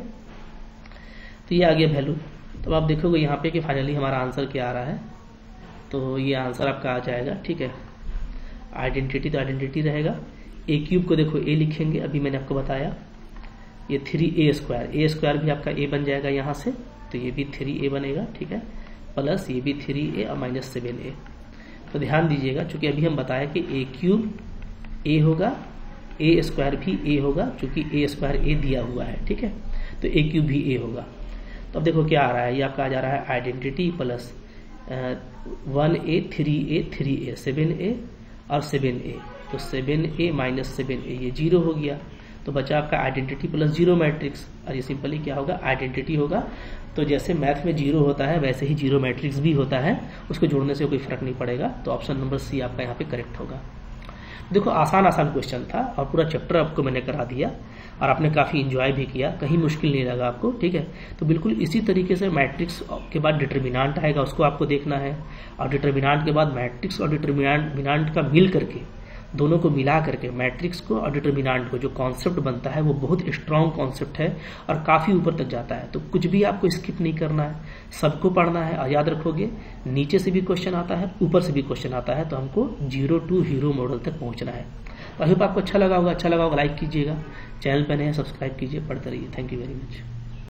तो ये आ गया वैल्यू। तो आप देखोगे यहाँ पे कि फाइनली हमारा आंसर क्या आ रहा है, तो ये आंसर आपका आ जाएगा, ठीक है। आइडेंटिटी तो आइडेंटिटी रहेगा, ए क्यूब को देखो ए लिखेंगे, अभी मैंने आपको बताया, ये three A square, A square भी आपका ए बन जाएगा यहाँ से, तो ये भी थ्री ए बनेगा, ठीक है, प्लस ये भी थ्री ए और माइनस सेवन ए। तो ध्यान दीजिएगा, चूंकि अभी हम बताया कि ए क्यूब ए होगा, ए स्क्वायर भी ए होगा, चूंकि ए स्क्वायर ए दिया हुआ है, ठीक है, तो ए क्यूब भी ए होगा। तो अब देखो क्या आ रहा है, ये आपका आ जा रहा है identity plus one A three A three A seven A और सेवन ए, तो seven A minus seven A ये जीरो हो गया। तो बचा आपका आइडेंटिटी प्लस जीरो मैट्रिक्स, और ये सिंपली क्या होगा, आइडेंटिटी होगा। तो जैसे मैथ में जीरो होता है वैसे ही जीरो मैट्रिक्स भी होता है, उसको जोड़ने से कोई फर्क नहीं पड़ेगा। तो ऑप्शन नंबर सी आपका यहाँ पे करेक्ट होगा। देखो आसान आसान क्वेश्चन था और पूरा चैप्टर आपको मैंने करा दिया और आपने काफ़ी इंजॉय भी किया, कहीं मुश्किल नहीं लगा आपको, ठीक है। तो बिल्कुल इसी तरीके से मैट्रिक्स के बाद डिटर्मिनेंट आएगा, उसको आपको देखना है, और डिटर्मिनेंट के बाद मैट्रिक्स और डिटर्मिनेंट का मिल करके, दोनों को मिला करके मैट्रिक्स को और डिटर्मिनेंट को जो कॉन्सेप्ट बनता है वो बहुत स्ट्रॉन्ग कॉन्सेप्ट है और काफ़ी ऊपर तक जाता है। तो कुछ भी आपको स्किप नहीं करना है, सबको पढ़ना है। और याद रखोगे नीचे से भी क्वेश्चन आता है, ऊपर से भी क्वेश्चन आता है, तो हमको जीरो टू हीरो मॉडल तक पहुंचना है। तो आई होप आपको अच्छा लगा होगा। अच्छा लगा होगा लाइक कीजिएगा, चैनल पर नए हैं सब्सक्राइब कीजिए, पढ़ते रहिए। Thank you very much.